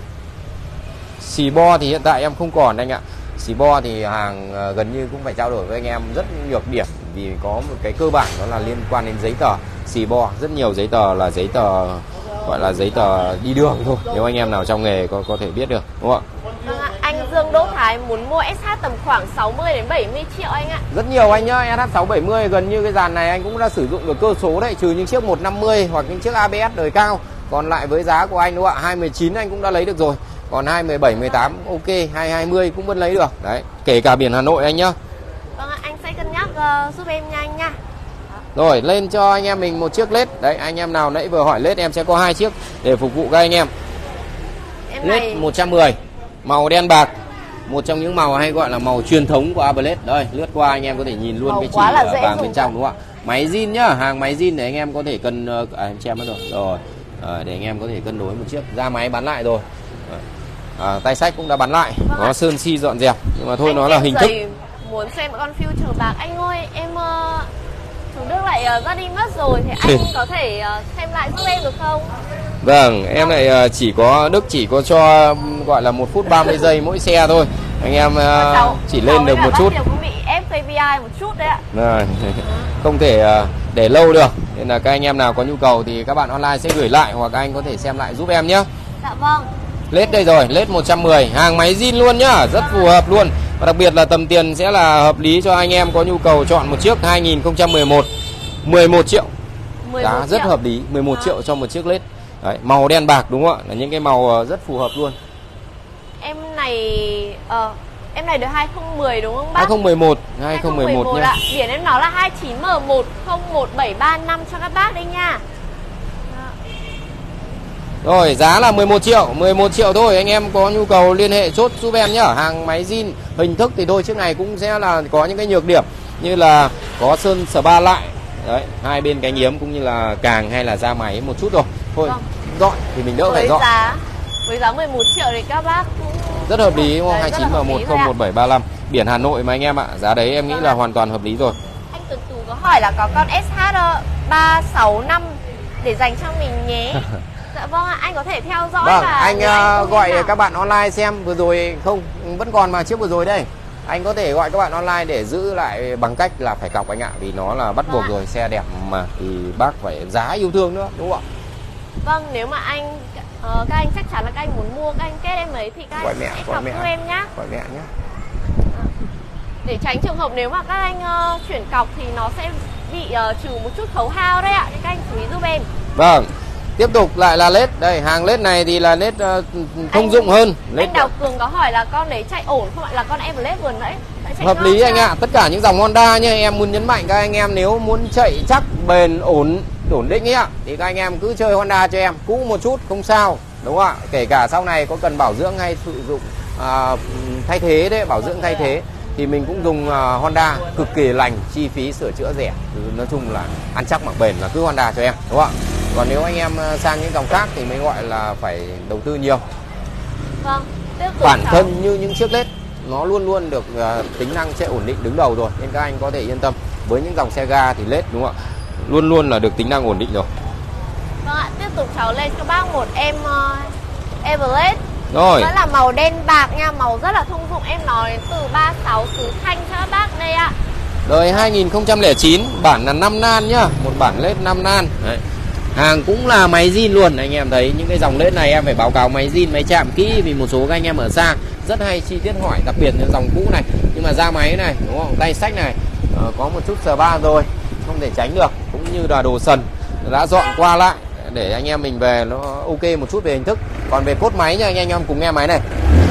Xì bo thì hiện tại em không còn anh ạ. Xì bo thì hàng gần như cũng phải trao đổi với anh em rất nhược điểm vì có một cái cơ bản đó là liên quan đến giấy tờ. Xì bo rất nhiều giấy tờ là giấy tờ gọi là giấy tờ đi đường thôi. Nếu anh em nào trong nghề có có thể biết được, đúng không ạ? Vâng ạ, anh Dương Đỗ Thái muốn mua ét hát tầm khoảng sáu mươi đến bảy mươi triệu anh ạ. Rất nhiều anh nhá, ét hát sáu bảy mươi gần như cái dàn này anh cũng đã sử dụng được cơ số đấy, trừ những chiếc một năm mươi hoặc những chiếc a bê ét đời cao. Còn lại với giá của anh đúng không ạ? hai mười chín anh cũng đã lấy được rồi. Còn hai mười bảy mười tám ok, hai hai mươi cũng vẫn lấy được. Đấy, kể cả biển Hà Nội anh nhá. Vâng ạ, anh sẽ cân nhắc uh, giúp em nhanh nha. Rồi, lên cho anh em mình một chiếc led. Đấy, anh em nào nãy vừa hỏi led em sẽ có hai chiếc để phục vụ các anh em. em led này... một trăm mười, màu đen bạc. Một trong những màu hay gọi là màu truyền thống của Ablet. Đây, lướt qua anh em có thể nhìn luôn màu cái chỉ vàng bên trong đúng không ạ? Máy zin nhá, hàng máy zin để anh em có thể cân à, em che mất rồi. Rồi. À, để anh em có thể cân đối một chiếc, ra máy bán lại rồi. À, tay sách cũng đã bán lại. Vâng nó ạ. Sơn si dọn dẹp, nhưng mà thôi anh nó là hình thức. Muốn xem con Future bạc anh ơi, em uh, chú Đức lại uh, ra đi mất rồi thì anh có thể uh, xem lại giúp em được không? Vâng, em lại uh, chỉ có Đức chỉ có cho um, gọi là một phút ba mươi giây mỗi xe thôi. Anh em uh, cháu, chỉ lên được một chút. cũng bị ép ca pê i một chút đấy ạ. Rồi. Không thể uh, để lâu được. Nên là các anh em nào có nhu cầu thì các bạn online sẽ gửi lại hoặc anh có thể xem lại giúp em nhé. Dạ vâng. Led đây rồi, led một trăm mười, hàng máy zin luôn nhá, rất phù hợp luôn. Và đặc biệt là tầm tiền sẽ là hợp lý cho anh em có nhu cầu chọn một chiếc hai nghìn không trăm mười một, mười một triệu. Giá rất hợp lý, mười một triệu cho một chiếc led. Đấy, màu đen bạc đúng không ạ? Là những cái màu rất phù hợp luôn. Em này uh, em này được hai không một không đúng không bác? hai không một một, hai không một một nhá. Biển em nó là hai chín M một không một bảy ba năm cho các bác đây nha. Rồi, giá là mười một triệu, mười một triệu thôi. Anh em có nhu cầu liên hệ chốt giúp em nhá. Hàng máy zin, hình thức thì thôi chiếc này cũng sẽ là có những cái nhược điểm như là có sơn spa lại. Đấy, hai bên cánh yếm cũng như là càng hay là da máy một chút rồi. Thôi, vâng. Dọn thì mình đỡ phải dọn. Giá, với giá mười một triệu thì các bác cũng rất hợp lý đúng không? hai chín M một không một bảy ba năm. Biển Hà Nội mà anh em ạ. Giá đấy em nghĩ vâng là ạ. hoàn toàn hợp lý rồi. Anh Tuấn Tú có hỏi là có con S H ba sáu năm để dành cho mình nhé. Dạ vâng ạ, anh có thể theo dõi. Vâng, và anh uh, gọi nào. các bạn online xem vừa rồi không vẫn còn mà chiếc vừa rồi đây. Anh có thể gọi các bạn online để giữ lại bằng cách là phải cọc anh ạ, vì nó là bắt buộc rồi, xe đẹp mà thì bác phải giá yêu thương nữa đúng không ạ? Vâng, nếu mà anh uh, các anh chắc chắn là các anh muốn mua, các anh kết em ấy thì các gọi anh mẹ, sẽ gọi cọc mẹ. giúp em nhá. Gọi mẹ nhá. Để tránh trường hợp nếu mà các anh uh, chuyển cọc thì nó sẽ bị uh, trừ một chút khấu hao đấy ạ, thì các anh chú ý giúp em. Vâng. Tiếp tục lại là led. Đây, hàng led này thì là led uh, thông anh, dụng hơn. Led anh Đào Cường có hỏi là con đấy chạy ổn không ạ? Là con Everest vừa nãy. Hợp lý anh ạ. À. Tất cả những dòng Honda nha, em muốn nhấn mạnh các anh em nếu muốn chạy chắc bền ổn ổn định ấy ạ, thì các anh em cứ chơi Honda cho em, cũ một chút không sao, đúng không ạ? Kể cả sau này có cần bảo dưỡng hay sử dụng uh, thay thế đấy, bảo dưỡng thay thế thì mình cũng dùng uh, Honda cực kỳ lành, chi phí sửa chữa rẻ. Nói chung là ăn chắc mặc bền là cứ Honda cho em, đúng không ạ? Còn nếu anh em sang những dòng khác thì mới gọi là phải đầu tư nhiều. Vâng. Bản thân như những chiếc led nó luôn luôn được uh, tính năng sẽ ổn định đứng đầu rồi, nên các anh có thể yên tâm. Với những dòng xe ga thì led đúng không ạ, luôn luôn là được tính năng ổn định rồi. Vâng ạ, tiếp tục cháu lên cho bác một em uh, Everest. Rồi. Đó là màu đen bạc nha, màu rất là thông dụng. Em nói từ ba sáu xứ Thanh cho các bác đây ạ. Đời hai nghìn không trăm lẻ chín, bản là năm nan nhá, một bản led năm nan. Đấy. Hàng cũng là máy zin luôn, anh em thấy những cái dòng led này em phải báo cáo máy zin, máy chạm kỹ, vì một số các anh em ở xa rất hay chi tiết hỏi, đặc biệt là dòng cũ này. Nhưng mà da máy này, đúng không? Tay sách này uh, có một chút spa rồi, không thể tránh được, cũng như là đồ sần đã dọn qua lại để anh em mình về nó ok một chút về hình thức. Còn về cốt máy nha anh em cùng nghe máy này.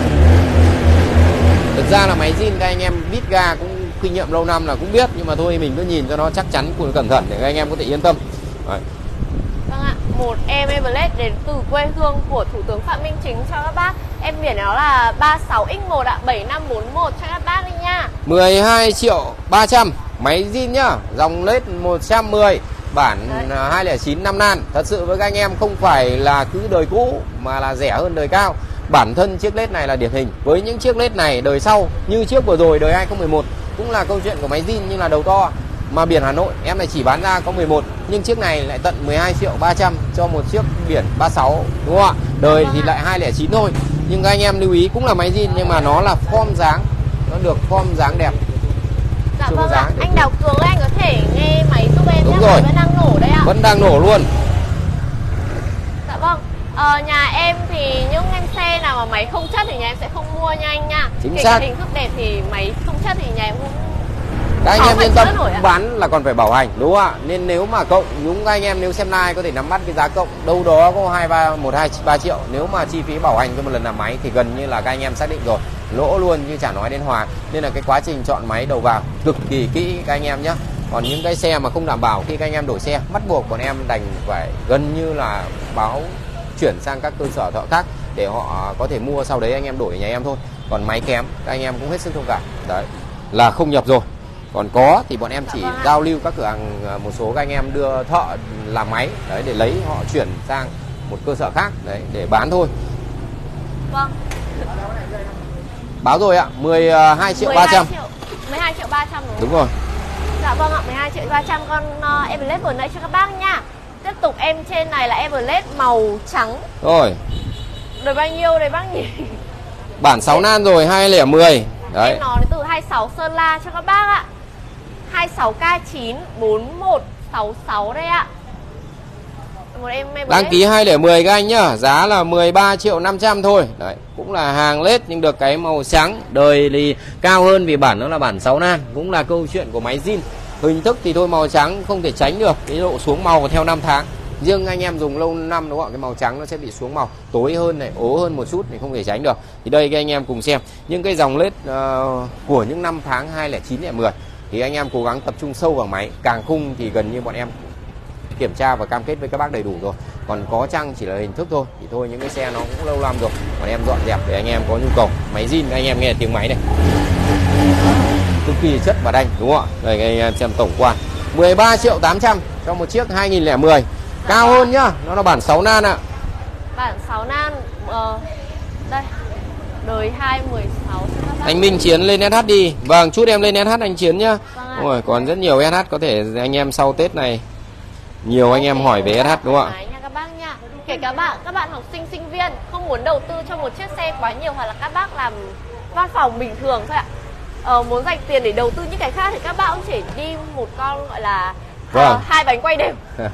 Thực ra là máy zin các anh em biết ga cũng kinh nghiệm lâu năm là cũng biết, nhưng mà thôi mình cứ nhìn cho nó chắc chắn cùng cẩn thận để các anh em có thể yên tâm. Đấy. Vâng ạ, một em Everest đến từ quê hương của Thủ tướng Phạm Minh Chính cho các bác. Em biển nó là ba sáu x một ạ, bảy năm bốn một cho các bác đi nha. mười hai triệu ba trăm, máy zin nhá, dòng led một trăm mười, bản đấy. hai không chín năm nan. Thật sự với các anh em không phải là cứ đời cũ mà là rẻ hơn đời cao. Bản thân chiếc led này là điển hình. Với những chiếc led này đời sau như chiếc vừa rồi đời hai không một một cũng là câu chuyện của máy zin nhưng là đầu to. Mà biển Hà Nội em này chỉ bán ra có mười một, nhưng chiếc này lại tận mười hai triệu ba trăm cho một chiếc biển ba sáu, đúng không ạ? Đời thì lại hai không chín thôi. Nhưng các anh em lưu ý cũng là máy zin nhưng mà nó là form dáng, nó được form dáng đẹp. Dạ vâng ạ, anh Đào Cường ơi, anh có thể nghe máy giúp em. Đúng rồi, vẫn đang nổ đây ạ. Vẫn đang nổ luôn. Dạ vâng, ờ, nhà em thì những em xe nào mà máy không chất thì nhà em sẽ không mua nha anh nha. Chính Kể xác. cả hình thức đẹp thì máy không chất thì nhà em không. Các anh em yên tâm, bán là còn phải bảo hành, đúng không ạ? Nên nếu mà cộng, đúng các anh em nếu xem live có thể nắm bắt cái giá cộng đâu đó có hai ba một hai ba triệu. Nếu mà chi phí bảo hành cho một lần làm máy thì gần như là các anh em xác định rồi, lỗ luôn như chả nói đến hòa. Nên là cái quá trình chọn máy đầu vào cực kỳ kỹ các anh em nhé. Còn những cái xe mà không đảm bảo khi các anh em đổi xe, bắt buộc bọn em đành phải gần như là báo chuyển sang các cơ sở thợ khác để họ có thể mua, sau đấy anh em đổi ở nhà em thôi. Còn máy kém các anh em cũng hết sức thông cảm. Đấy là không nhập rồi. Còn có thì bọn em chỉ dạ vâng giao lưu các cửa hàng, một số các anh em đưa thợ làm máy đấy để lấy, họ chuyển sang một cơ sở khác đấy để bán thôi. Vâng. Báo rồi ạ, mười hai triệu ba trăm. mười hai triệu ba trăm đúng không? Đúng rồi. Dạ vâng ạ, mười hai triệu ba trăm con uh, Everest vừa nãy cho các bác nha. Tiếp tục em trên này là Everest màu trắng. Rồi. Đời bao nhiêu đây bác nhỉ? Bản sáu nan rồi, hai không một không. Đấy. Em nói từ hai mươi sáu Sơn La cho các bác ạ. hai mươi sáu K chín bốn một sáu sáu đây ạ. Một em em Đăng ký hai không một không các anh nhá. Giá là mười ba triệu năm trăm thôi. Đấy, cũng là hàng lết nhưng được cái màu trắng. Đời thì cao hơn vì bản nó là bản sáu nan, cũng là câu chuyện của máy zin. Hình thức thì thôi màu trắng không thể tránh được, cái độ xuống màu theo năm tháng. Riêng anh em dùng lâu năm đúng không ạ, cái màu trắng nó sẽ bị xuống màu tối hơn này, ố hơn một chút thì không thể tránh được. Thì đây các anh em cùng xem những cái dòng led uh, của những năm tháng hai không chín hai không mười thì anh em cố gắng tập trung sâu vào máy. Càng khung thì gần như bọn em kiểm tra và cam kết với các bác đầy đủ rồi, còn có chăng chỉ là hình thức thôi. Thì thôi những cái xe nó cũng lâu năm rồi, bọn em dọn dẹp để anh em có nhu cầu. Máy zin anh em nghe tiếng máy này cực kỳ chất và đanh đúng không ạ. Đây anh em xem tổng quan mười ba triệu tám trăm cho một chiếc hai không một không. Cao hơn nhá, nó là bản sáu nan ạ. À. Bản sáu nan uh, đây. Đời hai mười sáu. Anh Minh Chiến lên ét hát đi. Vâng, chút em lên ét hát anh Chiến nhá. Vâng rồi, còn rất nhiều ét hát có thể anh em sau Tết này nhiều anh em hỏi về ét hát đúng không ạ? Nha các bác nha. Kể cả bạn các bạn học sinh sinh viên không muốn đầu tư cho một chiếc xe quá nhiều, hoặc là các bác làm văn phòng bình thường thôi ạ. Ờ, muốn dành tiền để đầu tư những cái khác thì các bạn cũng chỉ đi một con gọi là vâng. uh, hai bánh quay đều.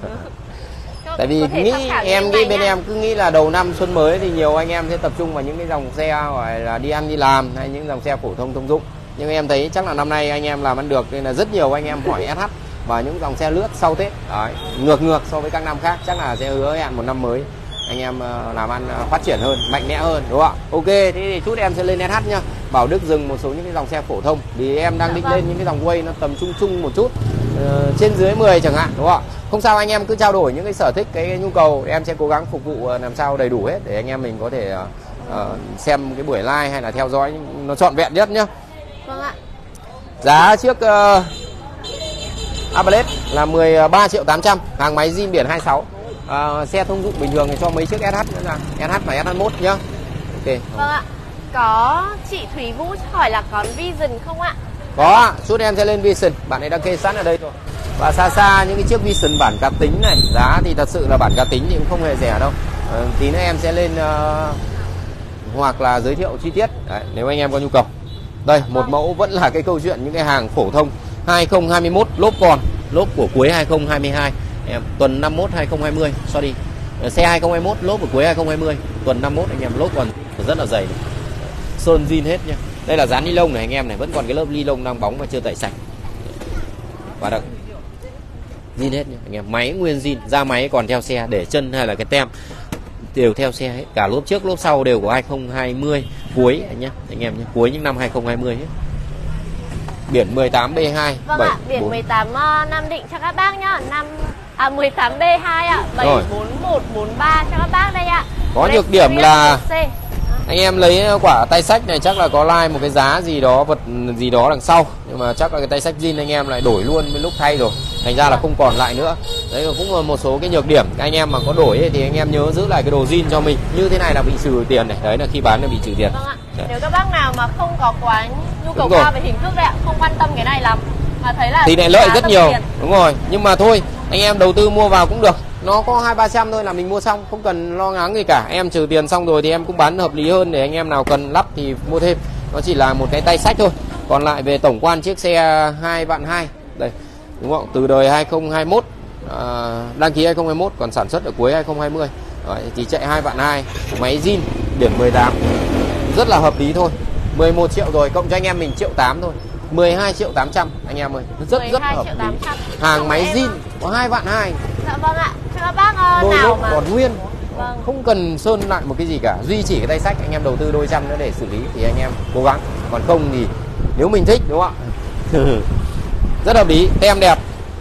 Tại vì nghĩ em nghĩ bên nha. Em cứ nghĩ là đầu năm xuân mới thì nhiều anh em sẽ tập trung vào những cái dòng xe gọi là đi ăn đi làm hay những dòng xe phổ thông thông dụng. Nhưng em thấy chắc là năm nay anh em làm ăn được nên là rất nhiều anh em hỏi ét hát và những dòng xe lướt sau Tết. Đấy, ngược ngược so với các năm khác, chắc là sẽ hứa hẹn một năm mới anh em làm ăn phát triển hơn, mạnh mẽ hơn đúng không ạ? Ok, thế thì chút em sẽ lên ét hát nhá. Bảo Đức dừng một số những cái dòng xe phổ thông vì em đang định lên những cái dòng Way nó tầm trung trung một chút, uh, trên dưới mười chẳng hạn đúng không ạ? Không sao, anh em cứ trao đổi những cái sở thích, cái, cái nhu cầu, em sẽ cố gắng phục vụ làm sao đầy đủ hết để anh em mình có thể uh, xem cái buổi live hay là theo dõi nó trọn vẹn nhất nhá. Vâng ạ. Giá chiếc uh, Ablet là mười ba triệu tám trăm, hàng máy zin biển hai mươi sáu. À, xe thông dụng bình thường thì cho mấy chiếc ét hát nữa là ét hát và ét hát mốt nhá. Ok. Vâng ạ. Có chị Thúy Vũ hỏi là có Vision không ạ? Có ạ, chút em sẽ lên Vision, bạn ấy đang kê sẵn ở đây rồi. Và xa xa những cái chiếc Vision bản cá tính này, giá thì thật sự là bản cá tính thì cũng không hề rẻ đâu. À, tí nữa em sẽ lên uh, hoặc là giới thiệu chi tiết. Đấy, nếu anh em có nhu cầu. Đây, một vâng. mẫu vẫn là cái câu chuyện những cái hàng phổ thông hai không hai mốt, lốp còn, lốp của cuối hai không hai hai. Em tuần năm mốt hai không hai không, sorry. Xe hai không hai mốt, lốp của cuối hai không hai không, tuần năm mốt anh em lốp còn rất là dày này. Sơn zin hết nha. Đây là dán ni lông này anh em này, vẫn còn cái lớp ni lông đang bóng và chưa tẩy sạch. Và đặc zin hết nha anh em, máy nguyên zin, ra máy còn theo xe, để chân hay là cái tem đều theo xe hết, cả lốp trước lốp sau đều của hai không hai không cuối anh nhé, anh em nhé, cuối những năm hai không hai không hết. Biển mười tám B hai. Vâng bảy, ạ, biển bốn. mười tám uh, Nam Định cho các bác nhá. năm à mười tám B hai ạ, bảy bốn một bốn ba cho các bác đây ạ. Có nhược điểm là anh em lấy quả tay sách này chắc là có like một cái giá gì đó, vật gì đó đằng sau, nhưng mà chắc là cái tay sách zin anh em lại đổi luôn với lúc thay rồi, thành ra là không còn lại nữa. Đấy cũng là một số cái nhược điểm. Các anh em mà có đổi ấy, thì anh em nhớ giữ lại cái đồ zin cho mình, như thế này là bị trừ tiền này, đấy là khi bán là bị trừ tiền. Vâng ạ. Nếu các bác nào mà không có quá nhu cầu cao về hình thức đấy ạ, không quan tâm cái này lắm mà thấy là thì lại lợi rất nhiều tiền. Đúng rồi, nhưng mà thôi anh em đầu tư mua vào cũng được, nó có hai ba trăm thôi là mình mua xong, không cần lo lắng gì cả. Em trừ tiền xong rồi thì em cũng bán hợp lý hơn, để anh em nào cần lắp thì mua thêm. Nó chỉ là một cái tay sách thôi. Còn lại về tổng quan chiếc xe hai vạn hai đây đúng không, từ đời hai không hai mốt, à, đăng ký hai không hai mốt, còn sản xuất ở cuối hai không hai không. Đấy, thì chạy hai vạn hai, máy zin, biển mười tám, rất là hợp lý thôi. Mười một triệu rồi, cộng cho anh em mình triệu tám thôi, mười hai triệu tám trăm anh em ơi, rất rất hợp lý. Hàng máy zin có hai vạn hai. Dạ vâng ạ, cho các bác uh, đôi nào mà còn nguyên, vâng. không cần sơn lại một cái gì cả, duy chỉ cái tay sách anh em đầu tư đôi trăm nữa để xử lý thì anh em cố gắng, còn không thì nếu mình thích đúng không ạ. Rất hợp lý, tem đẹp.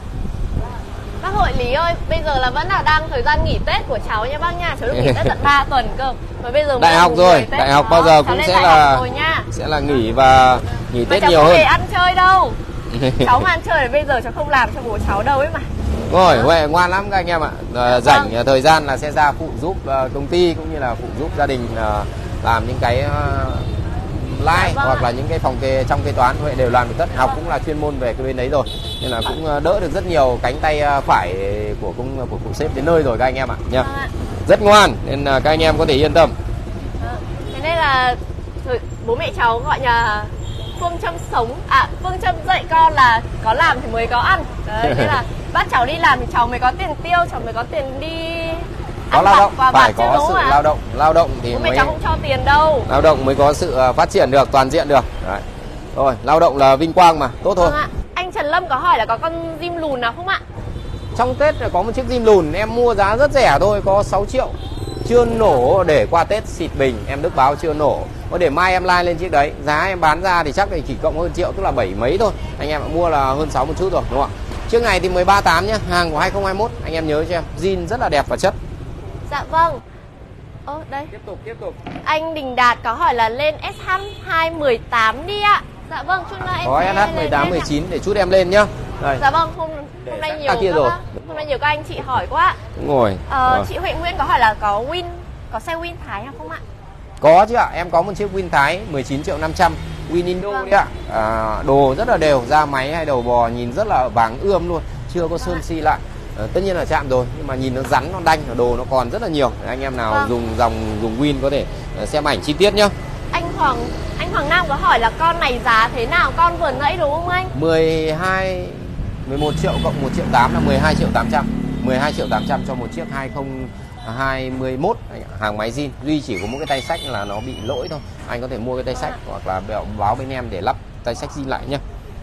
Bác Hội Lý ơi, bây giờ là vẫn là đang thời gian nghỉ Tết của cháu nha bác nha, cháu được nghỉ Tết tận ba tuần cơ. Mà bây giờ đại học rồi, đại học bao giờ cũng sẽ là sẽ là nghỉ và nghỉ Tết nhiều hơn. Cháu không hề ăn chơi đâu. Cháu mà ăn chơi bây giờ cháu không làm cho bố cháu đâu ấy mà. Rồi, Huệ ngoan lắm các anh em ạ. À, rảnh vâng. thời gian là sẽ ra phụ giúp uh, công ty cũng như là phụ giúp gia đình uh, làm những cái uh, like vâng. hoặc là những cái phòng kê trong kế toán, Huệ đều làm được tất. Học vâng. cũng là chuyên môn về cái bên đấy rồi, nên là cũng uh, đỡ được rất nhiều cánh tay uh, phải của công của phụ sếp đến nơi rồi các anh em ạ. Nha. Vâng. Rất ngoan nên uh, các anh em có thể yên tâm. Thế nên là Rồi, bố mẹ cháu gọi là phương châm sống, à phương châm dạy con là có làm thì mới có ăn. Đấy, thế là bắt cháu đi làm thì cháu mới có tiền tiêu, cháu mới có tiền đi có ăn lao vặt động, quà phải vặt chứ, có đúng sự không ạ? lao động, lao động thì Bố mẹ mới cháu không cho tiền đâu. lao động mới có sự phát triển được, toàn diện được. Đấy. Rồi, lao động là vinh quang mà, tốt thôi. Vâng ạ. Anh Trần Lâm có hỏi là có con diêm lùn nào không ạ? Trong Tết là có một chiếc diêm lùn, em mua giá rất rẻ thôi, có sáu triệu. Chưa nổ, để qua Tết xịt bình, em Đức báo chưa nổ. Có để mai em like lên chiếc đấy, giá em bán ra thì chắc là chỉ cộng hơn triệu, tức là bảy mấy thôi. Anh em mua là hơn sáu một chút rồi, đúng không ạ? Chiếc này thì mười ba tám nhá, hàng của hai không hai mốt, anh em nhớ cho em, zin rất là đẹp và chất. Dạ vâng. Ơ đây. Tiếp tục, tiếp tục. Anh Đình Đạt có hỏi là lên ét hát hai mười tám đi ạ. Dạ vâng, chút nữa em Có sẽ ét hát mười tám, lên mười ạ. chín để chút em lên nhá. Đây. Dạ vâng, hôm, Để hôm nay sẵn nhiều ra kia các rồi. bác- hôm nay nhiều các anh chị hỏi quá. Đúng rồi. Ờ, Rồi. chị Huệ Nguyễn có hỏi là có Win, có xe Win Thái nào không ạ? Có chứ ạ, em có một chiếc Win Thái mười chín triệu năm trăm, Win Indo Vâng. đấy ạ. À, đồ rất là đều, da máy hay đầu bò nhìn rất là vàng ươm luôn, chưa có sơn xi lại. À, tất nhiên là chạm rồi, nhưng mà nhìn nó rắn, nó đanh, đồ nó còn rất là nhiều. Anh em nào Vâng. dùng dòng dùng Win có thể uh, xem ảnh chi tiết nhá. Anh Hoàng anh Hoàng Nam có hỏi là con này giá thế nào, con vừa nãy đúng không anh? mười hai mười một triệu cộng một triệu tám là mười hai triệu tám trăm. mười hai triệu tám trăm cho một chiếc hai không hai mốt hàng máy zin. Duy chỉ có một cái tay sách là nó bị lỗi thôi. Anh có thể mua cái tay sách hoặc là báo bên em để lắp tay sách zin lại nhá.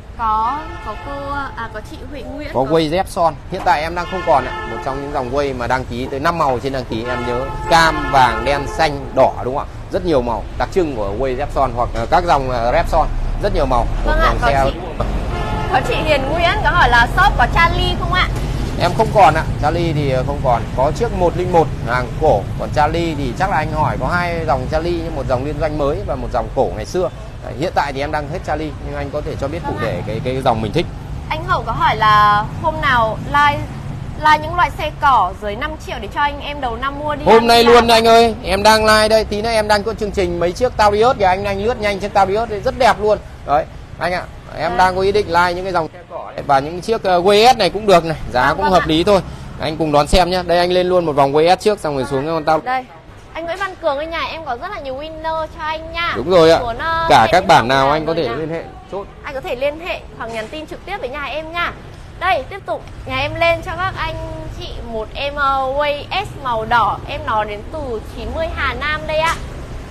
Có có cô à có chị Huệ Nguyễn. Có Way Repson. Hiện tại em đang không còn ạ. Một trong những dòng Way mà đăng ký tới năm màu trên đăng ký em nhớ. Cam, vàng, đen, xanh, đỏ đúng không ạ? Rất nhiều màu đặc trưng của Way Repson hoặc các dòng Repson. Rất nhiều màu. Một Vâng ạ, dòng có xe... chị, có chị Hiền Nguyễn có hỏi là shop có Charlie không ạ? Em không còn ạ, Charlie thì không còn. Có chiếc một không một hàng cổ. Còn Charlie thì chắc là anh hỏi có hai dòng Charlie, nhưng một dòng liên doanh mới và một dòng cổ ngày xưa. Đấy, hiện tại thì em đang hết Charlie, nhưng anh có thể cho biết cụ thể cái cái dòng mình thích. Anh Hậu có hỏi là hôm nào like like những loại xe cỏ dưới năm triệu để cho anh em đầu năm mua đi. Hôm ăn nay đi luôn làm. anh ơi, em đang like đây, tí nữa em đang có chương trình mấy chiếc Taurius kìa, anh anh lướt nhanh chiếc Taurius đây rất đẹp luôn. Đấy, anh ạ, em Đấy. đang có ý định like những cái dòng xe cỏ này và những chiếc uh, vê ét này cũng được này, giá Vâng, cũng vâng hợp ạ. lý thôi. Anh cùng đón xem nhé. Đây anh lên luôn một vòng vê ét trước xong rồi xuống cái con tao. Đây. Anh Nguyễn Văn Cường ở nhà em có rất là nhiều winner cho anh nha. Đúng rồi ạ. Của nó Cả hiện các những bản dòng nào hàng anh có rồi thể nha. liên hệ chốt. Anh có thể liên hệ hoặc nhắn tin trực tiếp với nhà em nha. Đây, tiếp tục nhà em lên cho các anh chị một em uh, Way S màu đỏ. Em nó đến từ chín mươi Hà Nam đây ạ.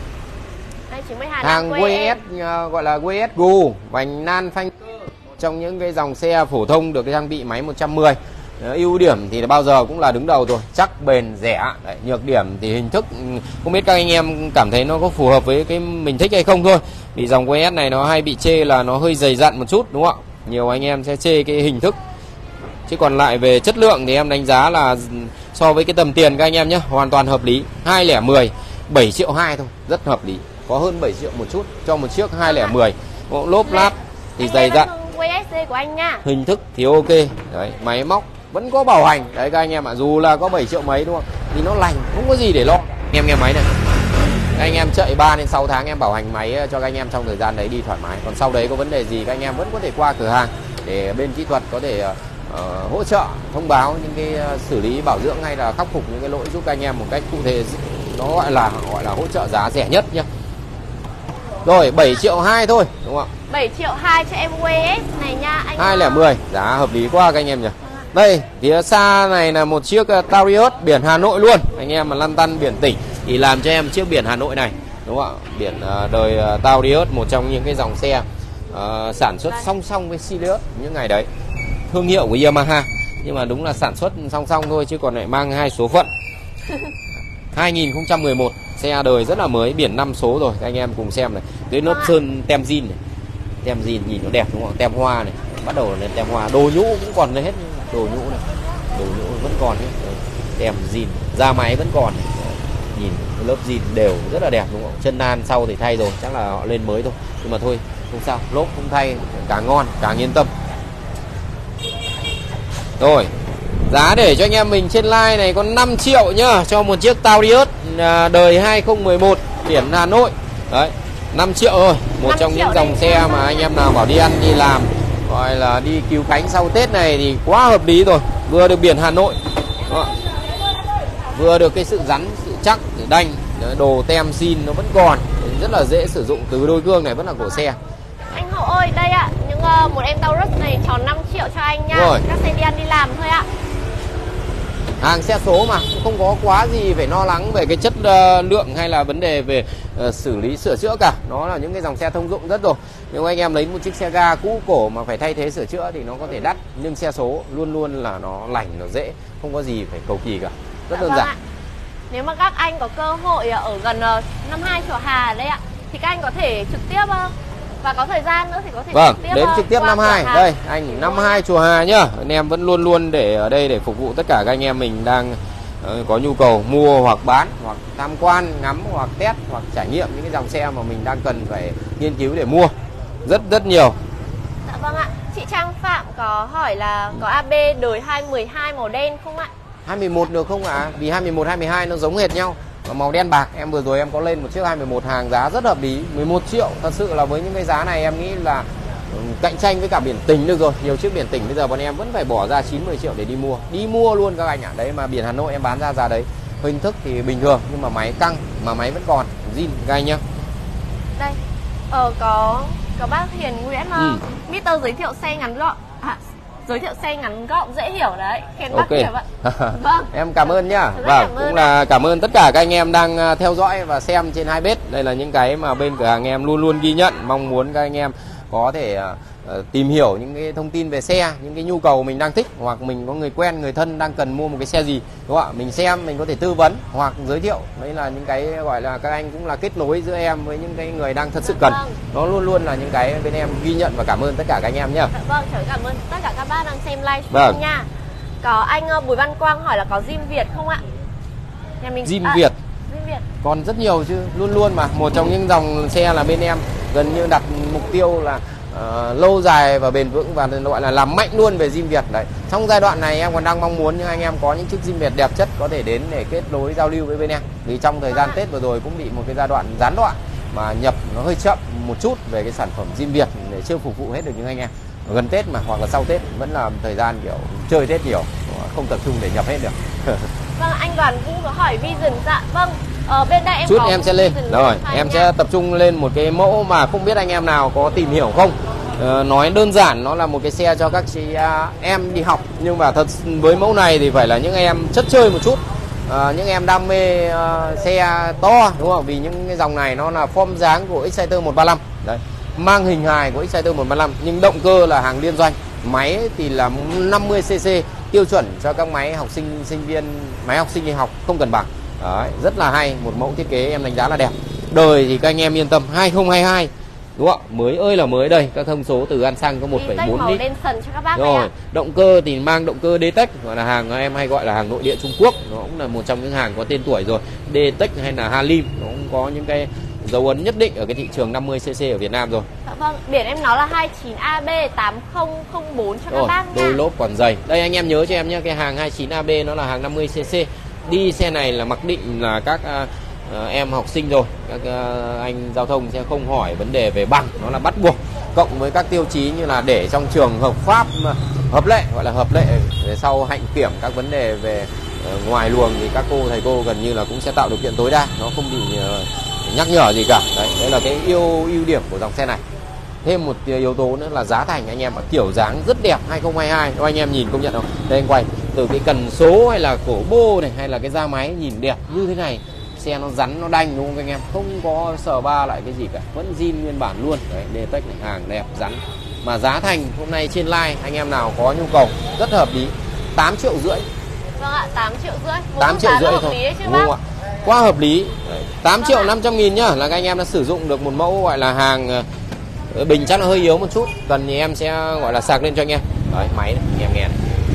Đây chín mươi Hà Nam Hàng quê vê em. ét uh, gọi là vê ét Go, vành nan phanh cơ, một trong những cái dòng xe phổ thông được trang bị máy một trăm mười. Đó, ưu điểm thì bao giờ cũng là đứng đầu rồi, chắc, bền, rẻ. Đấy, nhược điểm thì hình thức, không biết các anh em cảm thấy nó có phù hợp với cái mình thích hay không thôi. Vì dòng vê ét này nó hay bị chê là nó hơi dày dặn một chút, đúng không ạ? Nhiều anh em sẽ chê cái hình thức. Chứ còn lại về chất lượng thì em đánh giá là so với cái tầm tiền các anh em nhé, hoàn toàn hợp lý. Hai không một không, bảy triệu hai thôi, rất hợp lý. Có hơn bảy triệu một chút cho một chiếc hai không một không. Lốp láp thì Anh dày Lê dặn. Văn Hưng Way ét đê của anh nha. Hình thức thì ok. Đấy, máy móc vẫn có bảo hành. Đấy các anh em ạ, dù là có bảy triệu mấy đúng không? Thì nó lành, không có gì để lo. Em nghe máy này. Các anh em chạy ba đến sáu tháng em bảo hành máy cho các anh em trong thời gian đấy đi thoải mái. Còn sau đấy có vấn đề gì các anh em vẫn có thể qua cửa hàng để bên kỹ thuật có thể uh, hỗ trợ, thông báo những cái uh, xử lý bảo dưỡng hay là khắc phục những cái lỗi giúp các anh em một cách cụ thể. Nó gọi là gọi là hỗ trợ giá rẻ nhất nhá. Rồi bảy triệu hai thôi đúng không ạ? bảy triệu hai cho em Way ét này nha anh. hai không một không, giá hợp lý quá các anh em nhỉ. Đây, phía xa này là một chiếc uh, Taurius biển Hà Nội luôn. Anh em mà lăn tăn biển tỉnh thì làm cho em chiếc biển Hà Nội này, đúng không ạ? Biển uh, đời uh, Taurius, một trong những cái dòng xe uh, sản xuất song song với Sirius những ngày đấy. Thương hiệu của Yamaha, nhưng mà đúng là sản xuất song song thôi chứ còn lại mang hai số phận. hai không một một, xe đời rất là mới, biển năm số rồi. Các anh em cùng xem này. Cái lớp sơn tem zin này. Tem zin nhìn nó đẹp đúng không? Tem hoa này. Bắt đầu lên tem hoa. Đồ nhũ cũng còn hết. Đồ nhũ này. Đồ nhũ vẫn còn nhé. Tem zin. Da máy vẫn còn này. Nhìn cái lớp zin đều rất là đẹp đúng không? Chân nan sau thì thay rồi. Chắc là họ lên mới thôi. Nhưng mà thôi, không sao. Lốp không thay. Càng ngon, càng yên tâm. Rồi. Giá để cho anh em mình trên like này có năm triệu nhá, cho một chiếc Taurius đời hai không một một biển Hà Nội. Đấy, năm triệu thôi. Một trong những dòng xe mà anh em nào bảo đi ăn đi làm gọi là đi cứu cánh sau Tết này thì quá hợp lý rồi. Vừa được biển Hà Nội. Đó. Vừa được cái sự rắn, sự chắc, sự đanh, đồ tem zin nó vẫn còn, rất là dễ sử dụng. Từ đôi gương này vẫn là của xe. Anh Hậu ơi, đây ạ, những uh, một em Taurus này tròn năm triệu cho anh nha. Rồi. Các xe đi ăn đi làm thôi ạ. Hàng xe số mà không có quá gì phải lo lắng về cái chất uh, lượng hay là vấn đề về uh, xử lý sửa chữa cả. Nó là những cái dòng xe thông dụng rất rồi. Nếu anh em lấy một chiếc xe ga cũ cổ mà phải thay thế sửa chữa thì nó có thể đắt, nhưng xe số luôn luôn là nó lành, nó dễ, không có gì phải cầu kỳ cả, rất Dạ đơn vâng giản. ạ. Nếu mà các anh có cơ hội ở gần uh, năm hai Chùa Hà ở đây ạ, thì các anh có thể trực tiếp uh, và có thời gian nữa thì có thể Vâng, trực tiếp đến uh, trực tiếp qua năm cửa hai hàng. đây, anh năm hai Chùa Hà nhá. Anh em vẫn luôn luôn để ở đây để phục vụ tất cả các anh em mình đang uh, có nhu cầu mua hoặc bán hoặc tham quan, ngắm hoặc test hoặc trải nghiệm những cái dòng xe mà mình đang cần phải nghiên cứu để mua. Rất rất nhiều. Dạ vâng ạ. Chị Trang Phạm có hỏi là có a bê đời hai mười hai màu đen không ạ? hai mười một được không ạ? À? Vì hai mười một, hai mười hai nó giống hệt nhau. Và màu đen bạc, em vừa rồi em có lên một chiếc hai mười một hàng giá rất hợp lý, mười một triệu. Thật sự là với những cái giá này em nghĩ là cạnh tranh với cả biển tỉnh được rồi. Nhiều chiếc biển tỉnh bây giờ bọn em vẫn phải bỏ ra chín mười triệu để đi mua. Đi mua luôn các anh ạ. Đấy mà biển Hà Nội em bán ra giá đấy. Hình thức thì bình thường nhưng mà máy căng, mà máy vẫn còn zin các anh nhá. Đây. Ờ có có bác Hiền Nguyễn Ừ. Mister giới thiệu xe ngắn gọn. À, giới thiệu xe ngắn gọn dễ hiểu đấy. Khen bác Ok. nhiều ạ. Vâng. Em cảm ơn nhá. Rất Vâng, cảm ơn cũng là cảm ơn tất cả các anh em đang theo dõi và xem trên hai bếp. Đây là những cái mà bên cửa hàng em luôn luôn ghi nhận, mong muốn các anh em có thể uh, tìm hiểu những cái thông tin về xe, những cái nhu cầu mình đang thích, hoặc mình có người quen, người thân đang cần mua một cái xe gì, đúng không ạ? Mình xem, mình có thể tư vấn hoặc giới thiệu. Đấy là những cái gọi là các anh cũng là kết nối giữa em với những cái người đang thật sự cần. Vâng. Nó luôn luôn là những cái bên em ghi nhận và cảm ơn tất cả các anh em nhá. Dạ vâng, trời cảm ơn tất cả các bác đang xem livestream Vâng. nha. Có anh uh, Bùi Văn Quang hỏi là có Zin Việt không ạ? Nhà mình Zin à, Việt. Zin Việt. Còn rất nhiều chứ, luôn luôn mà. Một trong những dòng xe là bên em gần như đặt mục tiêu là uh, lâu dài và bền vững và gọi là làm mạnh luôn về Zin Việt đấy. Trong giai đoạn này em còn đang mong muốn những anh em có những chiếc Zin Việt đẹp chất có thể đến để kết nối giao lưu với bên em. Vì trong thời gian Tết vừa rồi cũng bị một cái giai đoạn gián đoạn mà nhập nó hơi chậm một chút về cái sản phẩm Zin Việt để chưa phục vụ hết được những anh em. Gần Tết mà hoặc là sau Tết vẫn là thời gian kiểu chơi Tết nhiều, không tập trung để nhập hết được. Vâng, anh Đoàn Vũ có hỏi Vision. Dạ vâng. Ở bên đây em Chút có em sẽ lên Vision rồi, hai em nha. sẽ tập trung lên một cái mẫu mà không biết anh em nào có tìm hiểu không. Ờ, nói đơn giản nó là một cái xe cho các chị à, em đi học, nhưng mà thật với mẫu này thì phải là những em chất chơi một chút, à, những em đam mê à, xe to, đúng không? Vì những cái dòng này nó là form dáng của Exciter một ba lăm đấy, mang hình hài của Exciter một ba lăm nhưng động cơ là hàng liên doanh, máy thì là năm mươi xê xê, tiêu chuẩn cho các máy học sinh sinh viên, máy học sinh đi học không cần bằng. Đấy, rất là hay, một mẫu thiết kế em đánh giá là đẹp. Đời thì các anh em yên tâm, hai không hai hai đúng không ạ? Mới ơi là mới đây, các thông số từ ăn xăng có một phẩy bốn màu lít. đen sần cho các bác Rồi, ạ. động cơ thì mang động cơ D-Tech, gọi là hàng em hay gọi là hàng nội địa Trung Quốc, nó cũng là một trong những hàng có tên tuổi rồi. D-Tech hay là Halim, nó cũng có những cái dấu ấn nhất định ở cái thị trường năm mươi xê xê ở Việt Nam rồi. Dạ vâng, biển em nó là hai chín A B tám không không bốn cho Rồi, các bác nha. đôi lốp còn dày. Đây anh em nhớ cho em nhé, cái hàng hai chín A B nó là hàng năm mươi xê xê. Đi xe này là mặc định là các uh, uh, em học sinh rồi, các uh, anh giao thông sẽ không hỏi vấn đề về bằng, nó là bắt buộc. Cộng với các tiêu chí như là để trong trường hợp pháp, hợp lệ, gọi là hợp lệ, để sau hạnh kiểm các vấn đề về uh, ngoài luồng thì các cô thầy cô gần như là cũng sẽ tạo điều kiện tối đa, nó không bị uh, nhắc nhở gì cả. Đấy, đấy là cái ưu ưu điểm của dòng xe này. Thêm một yếu tố nữa là giá thành, anh em ạ, kiểu dáng rất đẹp hai không hai hai. Đâu anh em nhìn công nhận không? Đây anh quay từ cái cần số hay là cổ bô này hay là cái da máy nhìn đẹp như thế này, xe nó rắn nó đanh đúng không anh em? Không có sờ ba lại cái gì cả, vẫn zin nguyên bản luôn. Đấy, D-Tech này, hàng đẹp rắn. Mà giá thành hôm nay trên live anh em nào có nhu cầu rất hợp lý, tám triệu rưỡi. Vâng ạ, tám triệu rưỡi. tám triệu rưỡi thôi. Lý chứ đúng bác? không ạ? Quá hợp lý. Đấy, tám triệu Vâng năm trăm nghìn nhá, là các anh em đã sử dụng được một mẫu gọi là hàng. Bình chắc là hơi yếu một chút, cần thì em sẽ gọi là sạc lên cho anh em. Đấy, máy này, anh em nghe này.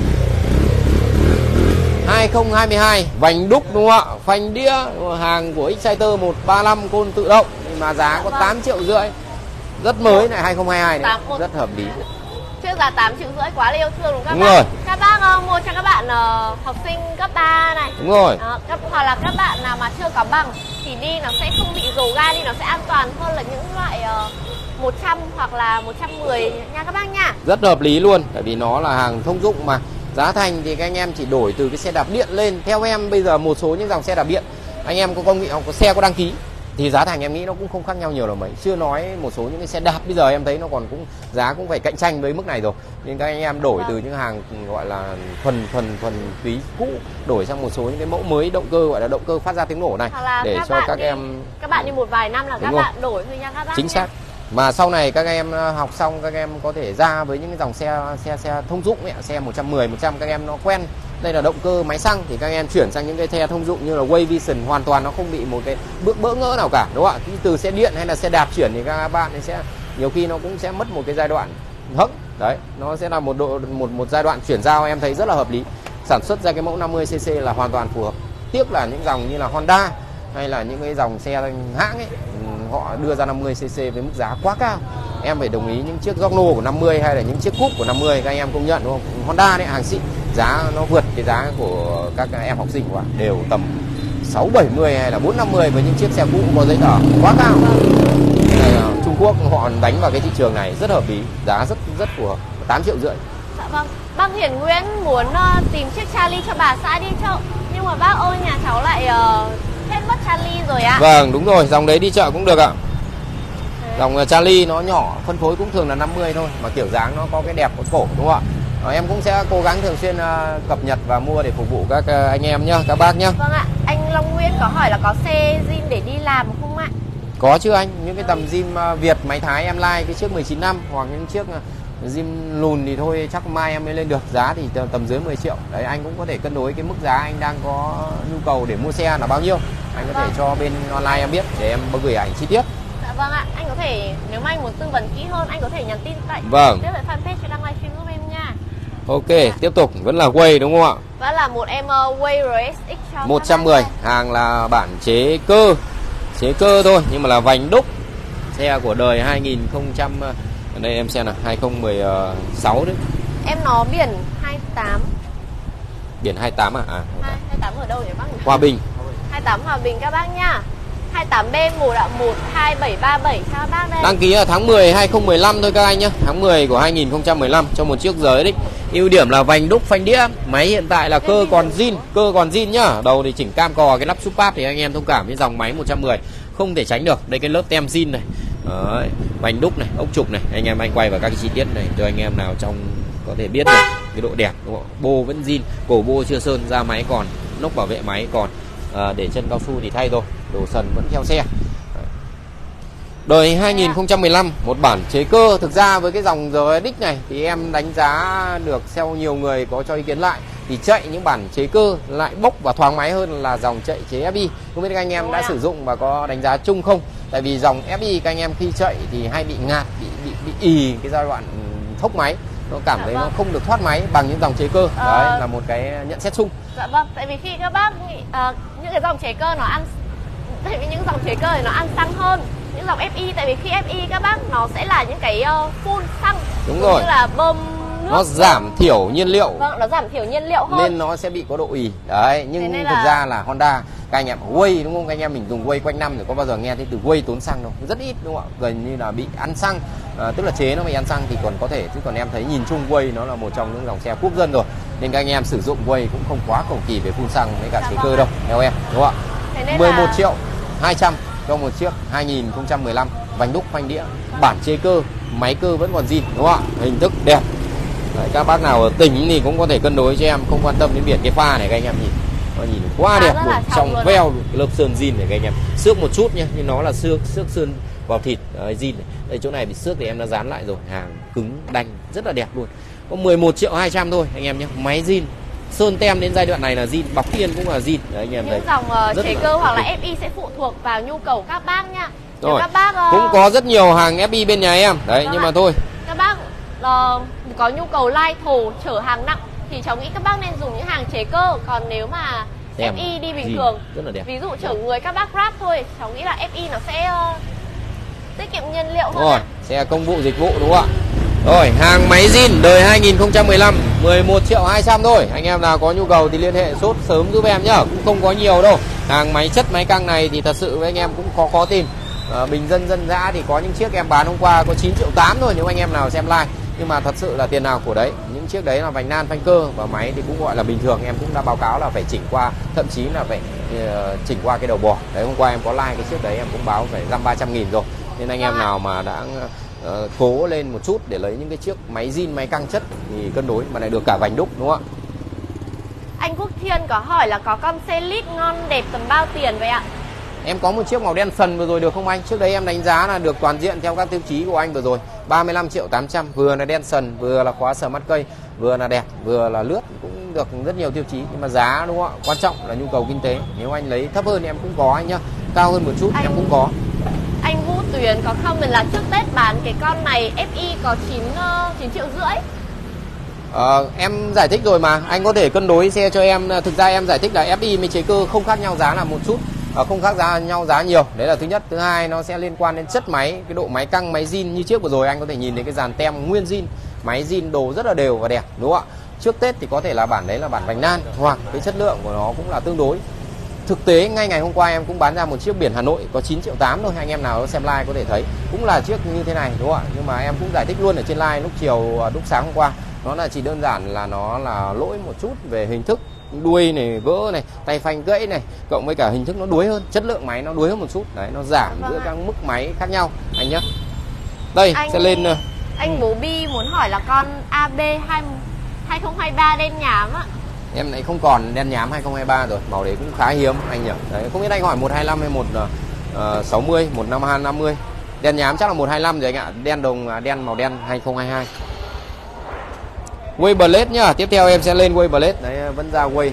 hai không hai hai, vành đúc đúng không ạ? Phanh đĩa, hàng của Exciter một ba lăm côn tự động, nhưng mà giá có tám triệu rưỡi. Rất mới này, hai không hai hai này, rất hợp lý. Trước giá tám triệu rưỡi quá là yêu thương đúng không các Đúng bác? rồi. Các bác uh, mua cho các bạn uh, học sinh cấp ba này. Đúng rồi. Đó, các, hoặc là các bạn nào mà chưa có bằng thì đi nó sẽ không bị rồ ga, đi nó sẽ an toàn hơn là những loại uh, một trăm hoặc là một trăm mười nha các bác nha. Rất hợp lý luôn, tại vì nó là hàng thông dụng mà. Giá thành thì các anh em chỉ đổi từ cái xe đạp điện lên. Theo em bây giờ một số những dòng xe đạp điện anh em có công nghệ có xe có đăng ký thì giá thành em nghĩ nó cũng không khác nhau nhiều là mấy. Chưa nói một số những cái xe đạp bây giờ em thấy nó còn cũng giá cũng phải cạnh tranh với mức này rồi. Nhưng các anh em đổi vâng. từ những hàng gọi là thuần thuần thuần túy cũ đổi sang một số những cái mẫu mới động cơ gọi là động cơ phát ra tiếng nổ này để các cho các đi, em các bạn đi một vài năm là Đúng các rồi. bạn đổi thôi nha các bác. Chính xác. Mà sau này các em học xong các em có thể ra với những cái dòng xe xe xe thông dụng ấy, xe một trăm mười, một trăm các em nó quen. Đây là động cơ máy xăng thì các em chuyển sang những cái xe thông dụng như là Way Vision hoàn toàn nó không bị một cái bước bỡ ngỡ nào cả, đúng không ạ? Từ xe điện hay là xe đạp chuyển thì các bạn sẽ nhiều khi nó cũng sẽ mất một cái giai đoạn hững. Đấy, nó sẽ là một độ một một giai đoạn chuyển giao em thấy rất là hợp lý. Sản xuất ra cái mẫu năm mươi xê xê là hoàn toàn phù hợp. Tiếc là những dòng như là Honda hay là những cái dòng xe hãng ấy họ đưa ra năm mươi xê xê với mức giá quá cao. Em phải đồng ý những chiếc Giorno của năm mươi hay là những chiếc Coupe của năm mươi các anh em công nhận đúng không? Honda đấy hàng xịn, giá nó vượt cái giá của các em học sinh của bạn, đều tầm sáu bảy mươi hay là bốn năm mươi với những chiếc xe cũ có giấy tờ quá cao. Trung Quốc họ đánh vào cái thị trường này rất hợp lý, giá rất rất phù hợp, tám triệu rưỡi. Dạ vâng. Bác Hiển Nguyễn muốn uh, tìm chiếc Charlie cho bà xã đi chợ, nhưng mà bác ơi nhà cháu lại uh, hết mất Charlie rồi ạ. Vâng, đúng rồi, dòng đấy đi chợ cũng được ạ. Dòng Charlie nó nhỏ, phân phối cũng thường là năm mươi thôi, mà kiểu dáng nó có cái đẹp có cổ đúng không ạ? Em cũng sẽ cố gắng thường xuyên uh, cập nhật và mua để phục vụ các uh, anh em nhá, các bác nhá. Vâng ạ. Anh Long Nguyễn có hỏi là có xe zin để đi làm không ạ? Có chứ anh, những cái tầm zin uh, Việt máy Thái em like cái trước mười chín năm hoặc những chiếc uh, zin lùn thì thôi chắc mai em mới lên được, giá thì tầm dưới mười triệu. Đấy, anh cũng có thể cân đối cái mức giá anh đang có nhu cầu để mua xe là bao nhiêu. Anh có vâng. thể cho bên online em biết để em gửi ảnh chi tiết. Dạ vâng ạ, anh có thể nếu mà anh muốn tư vấn kỹ hơn anh có thể nhắn tin tại Vâng. tiếp tại fanpage cho đang livestream giúp em nha. Ok, dạ. Tiếp tục vẫn là Way đúng không ạ? Vẫn là một em uh, Way rờ ét ích cho một trăm mười, hàng là bản chế cơ, chế cơ thôi nhưng mà là vành đúc. Xe của đời hai nghìn không trăm, ở đây em xem nào, hai không một sáu đấy. Em nó biển hai tám. Biển hai tám à? À hai mươi tám ở đâu nhỉ bác? Hòa Bình. hai mươi tám Hòa Bình các bác nhá. hai mươi tám B một ạ, một hai bảy ba bảy cho các bác đây. Đăng ký là tháng mười hai không một năm thôi các anh nhá, tháng mười của hai nghìn không trăm mười lăm cho một chiếc giới đấy. Ưu điểm là vành đúc phanh đĩa, máy hiện tại là cơ còn zin, cơ còn zin nhá. Đầu thì chỉnh cam cò, cái lắp súp páp thì anh em thông cảm với dòng máy một trăm mười không thể tránh được. Đây cái lớp tem zin này. Đấy, vành đúc này, ốc trục này, anh em anh quay vào các cái chi tiết này cho anh em nào trong có thể biết được cái độ đẹp đúng không? Bô vẫn zin, cổ bô chưa sơn, ra máy còn, nóc bảo vệ máy còn, à, để chân cao su thì thay rồi, đồ sần vẫn theo xe. Đời hai nghìn không trăm mười lăm, một bản chế cơ. Thực ra với cái dòng rờ ét ích này thì em đánh giá được theo nhiều người có cho ý kiến lại thì chạy những bản chế cơ lại bốc và thoáng máy hơn là dòng chạy chế ép i. Không biết các anh em đã sử dụng và có đánh giá chung không? Tại vì dòng ép i các anh em khi chạy thì hay bị ngạt, bị bị bị ì cái giai đoạn thốc máy, nó cảm dạ thấy vâng. nó không được thoát máy bằng những dòng chế cơ. Ờ... Đấy là một cái nhận xét chung. Dạ vâng, tại vì khi các bác nghĩ, uh, những cái dòng chế cơ nó ăn, tại vì những dòng chế cơ thì nó ăn xăng hơn những dòng ép i, tại vì khi ép i các bác nó sẽ là những cái uh, full xăng, đúng rồi, như là bơm nước, nó giảm thiểu nhiên liệu. Vâng, nó giảm thiểu nhiên liệu hơn nên nó sẽ bị có độ ì. Đấy, nhưng thực là... ra là Honda các anh em Way đúng không? Các anh em mình dùng Way quanh năm rồi có bao giờ nghe thấy từ Way tốn xăng đâu, rất ít đúng không ạ? Gần như là bị ăn xăng, à, tức là chế nó bị ăn xăng thì còn có thể, chứ còn em thấy nhìn chung Way nó là một trong những dòng xe quốc dân rồi, nên các anh em sử dụng Way cũng không quá cầu kỳ về phun xăng với cả chế cơ đâu theo em, đúng không ạ? mười một triệu hai trăm cho một chiếc hai nghìn không trăm mười lăm, vành đúc phanh đĩa, bản chế cơ, máy cơ vẫn còn zin đúng không ạ? Hình thức đẹp. Đấy, các bác nào ở tỉnh thì cũng có thể cân đối cho em, không quan tâm đến biển. Cái pha này các anh em nhìn nó nhìn quá đẹp luôn, trong veo cái lớp sơn zin này các anh em, xước một chút nhé, nhưng nó là xước xước sơn vào thịt zin. Đây chỗ này bị xước thì em đã dán lại rồi, hàng cứng đanh rất là đẹp luôn. Có mười một triệu hai trăm thôi anh em nhé, máy zin, sơn tem đến giai đoạn này là zin, bọc tiên cũng là zin. Đấy, anh em những thấy dòng uh, chế cơ hoặc là ép i sẽ phụ thuộc vào nhu cầu các bác nha. Rồi. Các bác uh... cũng có rất nhiều hàng ép i bên nhà em đấy, nhưng mà thôi các bác uh, có nhu cầu lai thổ chở hàng nặng thì cháu nghĩ các bác nên dùng những hàng chế cơ. Còn nếu mà tem ép i đi bình thường, rất là đẹp. Ví dụ chở người các bác Grab thôi, cháu nghĩ là ép i nó sẽ uh, tiết kiệm nhiên liệu hơn. Rồi, xe công vụ dịch vụ đúng không ạ? Rồi, hàng máy zin đời hai nghìn không trăm mười lăm, mười một triệu hai trăm thôi. Anh em nào có nhu cầu thì liên hệ sốt sớm giúp em nhá, cũng không có nhiều đâu. Hàng máy chất máy căng này thì thật sự với anh em cũng khó khó tìm. À, bình dân dân dã thì có những chiếc em bán hôm qua có chín triệu tám thôi, nếu anh em nào xem like. nhưng mà thật sự là tiền nào của đấy. Những chiếc đấy là vành nan phanh cơ và máy thì cũng gọi là bình thường, em cũng đã báo cáo là phải chỉnh qua, thậm chí là phải uh, chỉnh qua cái đầu bò. Đấy, hôm qua em có like cái chiếc đấy em cũng báo phải dăm ba trăm nghìn rồi. Nên anh em nào mà đã uh, cố lên một chút để lấy những cái chiếc máy zin, máy căng chất thì cân đối, mà lại được cả vành đúc, đúng không ạ? Anh Quốc Thiên có hỏi là có con xe lít ngon đẹp tầm bao tiền vậy ạ? Em có một chiếc màu đen sần vừa rồi được không anh? Trước đấy em đánh giá là được toàn diện theo các tiêu chí của anh vừa rồi, ba mươi lăm triệu tám trăm, vừa là đen sần, vừa là khóa sờ mắt cây, vừa là đẹp, vừa là lướt, cũng được rất nhiều tiêu chí. Nhưng mà giá, đúng không ạ? Quan trọng là nhu cầu kinh tế. Nếu anh lấy thấp hơn em cũng có anh nhá, cao hơn một chút anh, em cũng có. Anh Vũ Tuyền có comment là trước Tết bán cái con này ép i có chín triệu rưỡi. Ờ, em giải thích rồi mà, anh có thể cân đối xe cho em. Thực ra em giải thích là ép i với chế cơ không khác nhau giá là một chút, à, không khác giá nhau giá nhiều. Đấy là thứ nhất. Thứ hai, nó sẽ liên quan đến chất máy, cái độ máy căng, máy zin. Như trước vừa rồi anh có thể nhìn thấy cái dàn tem nguyên zin, máy zin đồ rất là đều và đẹp, đúng không ạ? Trước Tết thì có thể là bản đấy là bản vành nan, hoặc cái chất lượng của nó cũng là tương đối. Thực tế ngay ngày hôm qua em cũng bán ra một chiếc biển Hà Nội có chín triệu tám thôi, anh em nào xem like có thể thấy cũng là chiếc như thế này, đúng không ạ? Nhưng mà em cũng giải thích luôn ở trên like lúc chiều, lúc sáng hôm qua, nó là chỉ đơn giản là nó là lỗi một chút về hình thức, đuôi này vỡ này, tay phanh gãy này, cộng với cả hình thức nó đuối hơn, chất lượng máy nó đuối hơn một chút. Đấy, nó giảm vâng giữa các mức máy khác nhau anh nhé. Đây anh, sẽ lên anh Bố Bi muốn hỏi là con a bê hai không hai ba đen nhám ạ. Em lại không còn đen nhám hai không hai ba rồi, màu đấy cũng khá hiếm anh nhỉ. Đấy, không biết anh hỏi một hai lăm hay một sáu mươi, một năm hai năm mươi. Đen nhám chắc là một hai lăm rồi anh ạ. Đen đồng, đen màu đen hai không hai hai. Way Blade nhá. Tiếp theo em sẽ lên Way Blade. Đấy, vẫn ra Way.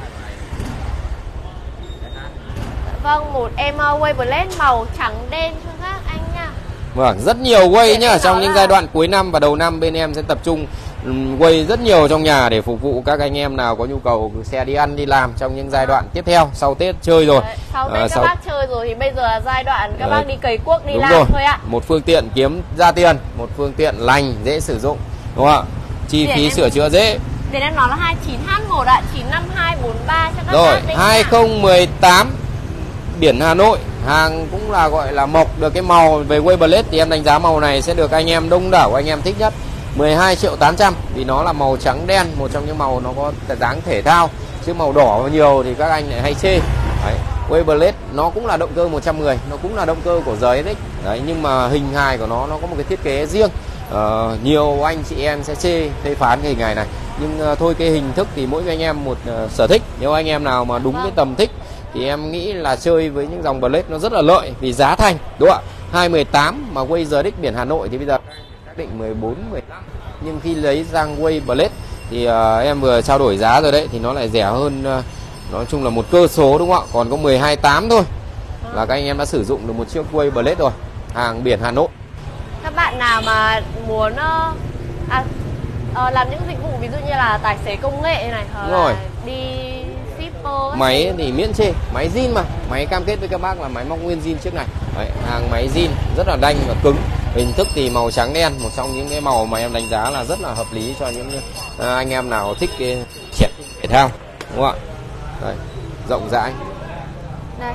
Vâng, một em Way Blade màu trắng đen cho các anh nha. Vâng, rất nhiều Way nhá. Trong những là... giai đoạn cuối năm và đầu năm bên em sẽ tập trung Way rất nhiều trong nhà để phục vụ các anh em nào có nhu cầu xe đi ăn đi làm trong những giai đoạn tiếp theo. Sau Tết chơi rồi. Đấy, sau Tết à, các sau... bác chơi rồi thì bây giờ là giai đoạn các Đấy. bác đi cày cuốc đi Đúng làm rồi. thôi ạ. Một phương tiện kiếm ra tiền, một phương tiện lành, dễ sử dụng, đúng không ạ? Chi phí em... sửa chữa dễ. Để em nói là hai chín H một ạ, chín năm hai bốn ba cho các rồi, bác. Rồi, hai không một tám biển Hà Nội, hàng cũng là gọi là mộc, được cái màu về Way Blade thì em đánh giá màu này sẽ được anh em đông đảo anh em thích nhất. mười hai triệu tám trăm vì nó là màu trắng đen, một trong những màu nó có dáng thể thao, chứ màu đỏ nhiều thì các anh lại hay chê. Đấy, Way Blade nó cũng là động cơ một trăm mười, nó cũng là động cơ của giê ét ích. Đấy, nhưng mà hình hài của nó nó có một cái thiết kế riêng. Ờ, nhiều anh chị em sẽ chê phê phán cái hình hài này, nhưng uh, thôi cái hình thức thì mỗi anh em một uh, sở thích. Nếu anh em nào mà đúng cái tầm thích thì em nghĩ là chơi với những dòng Blade nó rất là lợi vì giá thành, đúng không ạ? hai mười tám mà Way giê ét ích biển Hà Nội thì bây giờ xác định mười bốn, mười lăm, nhưng khi lấy sang Way Blade thì uh, em vừa trao đổi giá rồi đấy thì nó lại rẻ hơn, uh, nói chung là một cơ số, đúng không ạ? Còn có mười hai tám thôi là các anh em đã sử dụng được một chiếc Way Blade rồi, hàng biển Hà Nội. Các bạn nào mà muốn uh, à, uh, làm những dịch vụ ví dụ như là tài xế công nghệ này, hoặc là đi shipper, máy thì miễn chê, máy zin mà, máy cam kết với các bác là máy móc nguyên zin chiếc này. Đấy, hàng máy zin rất là đanh và cứng. Hình thức thì màu trắng đen, một trong những cái màu mà em đánh giá là rất là hợp lý cho những uh, anh em nào thích cái trẻ thể thao, đúng không ạ? Đây, rộng rãi. Đây.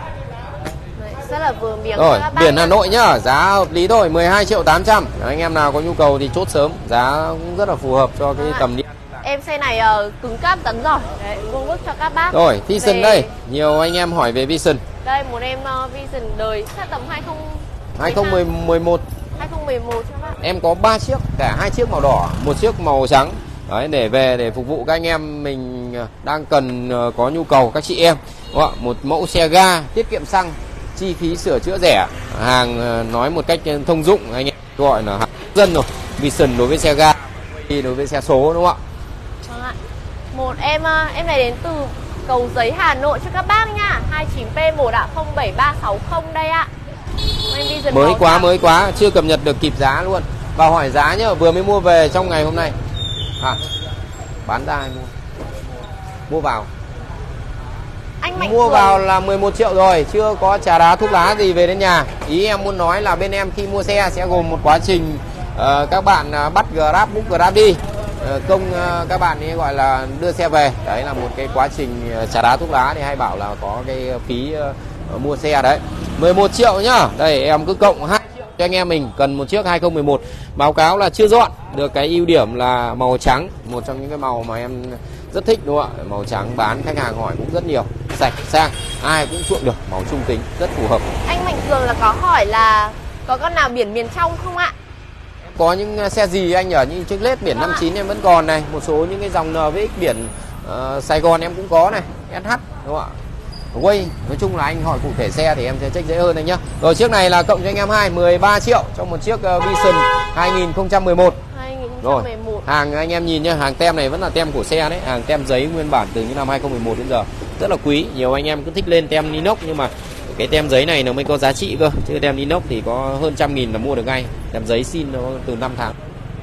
Rất là vừa miếng. Rồi, biển Hà Nội nhá, giá hợp lý thôi, mười hai triệu tám trăm. Anh em nào có nhu cầu thì chốt sớm, giá cũng rất là phù hợp cho cái tầm đi. Em xe này uh, cứng cáp tấn rồi. Đấy, vuông vức cho các bác. Rồi, Vision về... đây, nhiều anh em hỏi về Vision. Đây, một em uh, Vision đời chắc tầm hai không hai không một một. hai không một một cho bác. Em có ba chiếc, cả hai chiếc màu đỏ, một chiếc màu trắng. Đấy, để về để phục vụ các anh em mình đang cần uh, có nhu cầu, các chị em. Đúng không? Một mẫu xe ga tiết kiệm xăng, chi phí sửa chữa rẻ, hàng uh, nói một cách thông dụng anh em gọi là hàng dân rồi. Vision đối với xe ga, đối với xe số, đúng không ạ? Vâng ạ. Một em uh, em này đến từ Cầu Giấy Hà Nội cho các bác nha, hai chín P một ạ, không bảy ba sáu không đây ạ. Mới quá, mới quá, chưa cập nhật được kịp giá luôn. Vào hỏi giá nhá, vừa mới mua về trong ngày hôm nay. À, bán ra hay mua? Mua vào. Anh Mạnh Mua Cường. vào là mười một triệu rồi, chưa có trà đá thuốc lá gì về đến nhà. Ý em muốn nói là bên em khi mua xe sẽ gồm một quá trình uh, các bạn uh, bắt Grab, book Grab đi. Uh, công uh, các bạn ấy gọi là đưa xe về. Đấy là một cái quá trình uh, trà đá thuốc lá thì hay bảo là có cái phí uh, mua xe đấy. mười một triệu nhá. Đây em cứ cộng hai triệu cho anh em mình cần một chiếc hai không một một. Báo cáo là chưa dọn, được cái ưu điểm là màu trắng, một trong những cái màu mà em rất thích đúng không ạ? Màu trắng bán khách hàng hỏi cũng rất nhiều, sạch sang, ai cũng chuộng được, màu trung tính rất phù hợp. Anh Mạnh Cường là có hỏi là có con nào biển miền trong không ạ? Có những xe gì anh ở như chiếc lết biển Vâng năm chín em vẫn còn này, một số những cái dòng en vê ích biển uh, Sài Gòn em cũng có này, ét hát đúng không ạ? Way, nói chung là anh hỏi cụ thể xe thì em sẽ check dễ hơn anh nhá. Rồi chiếc này là cộng cho anh em hai mười ba triệu trong một chiếc uh, Vision hai không một một. hai không một một. Rồi, hàng anh em nhìn nhá, hàng tem này vẫn là tem của xe đấy, hàng tem giấy nguyên bản từ những năm hai không một một đến giờ. Rất là quý, nhiều anh em cứ thích lên tem inox nhưng mà cái tem giấy này nó mới có giá trị cơ, chứ tem inox thì có hơn trăm nghìn là mua được ngay. Tem giấy xin nó từ năm tháng.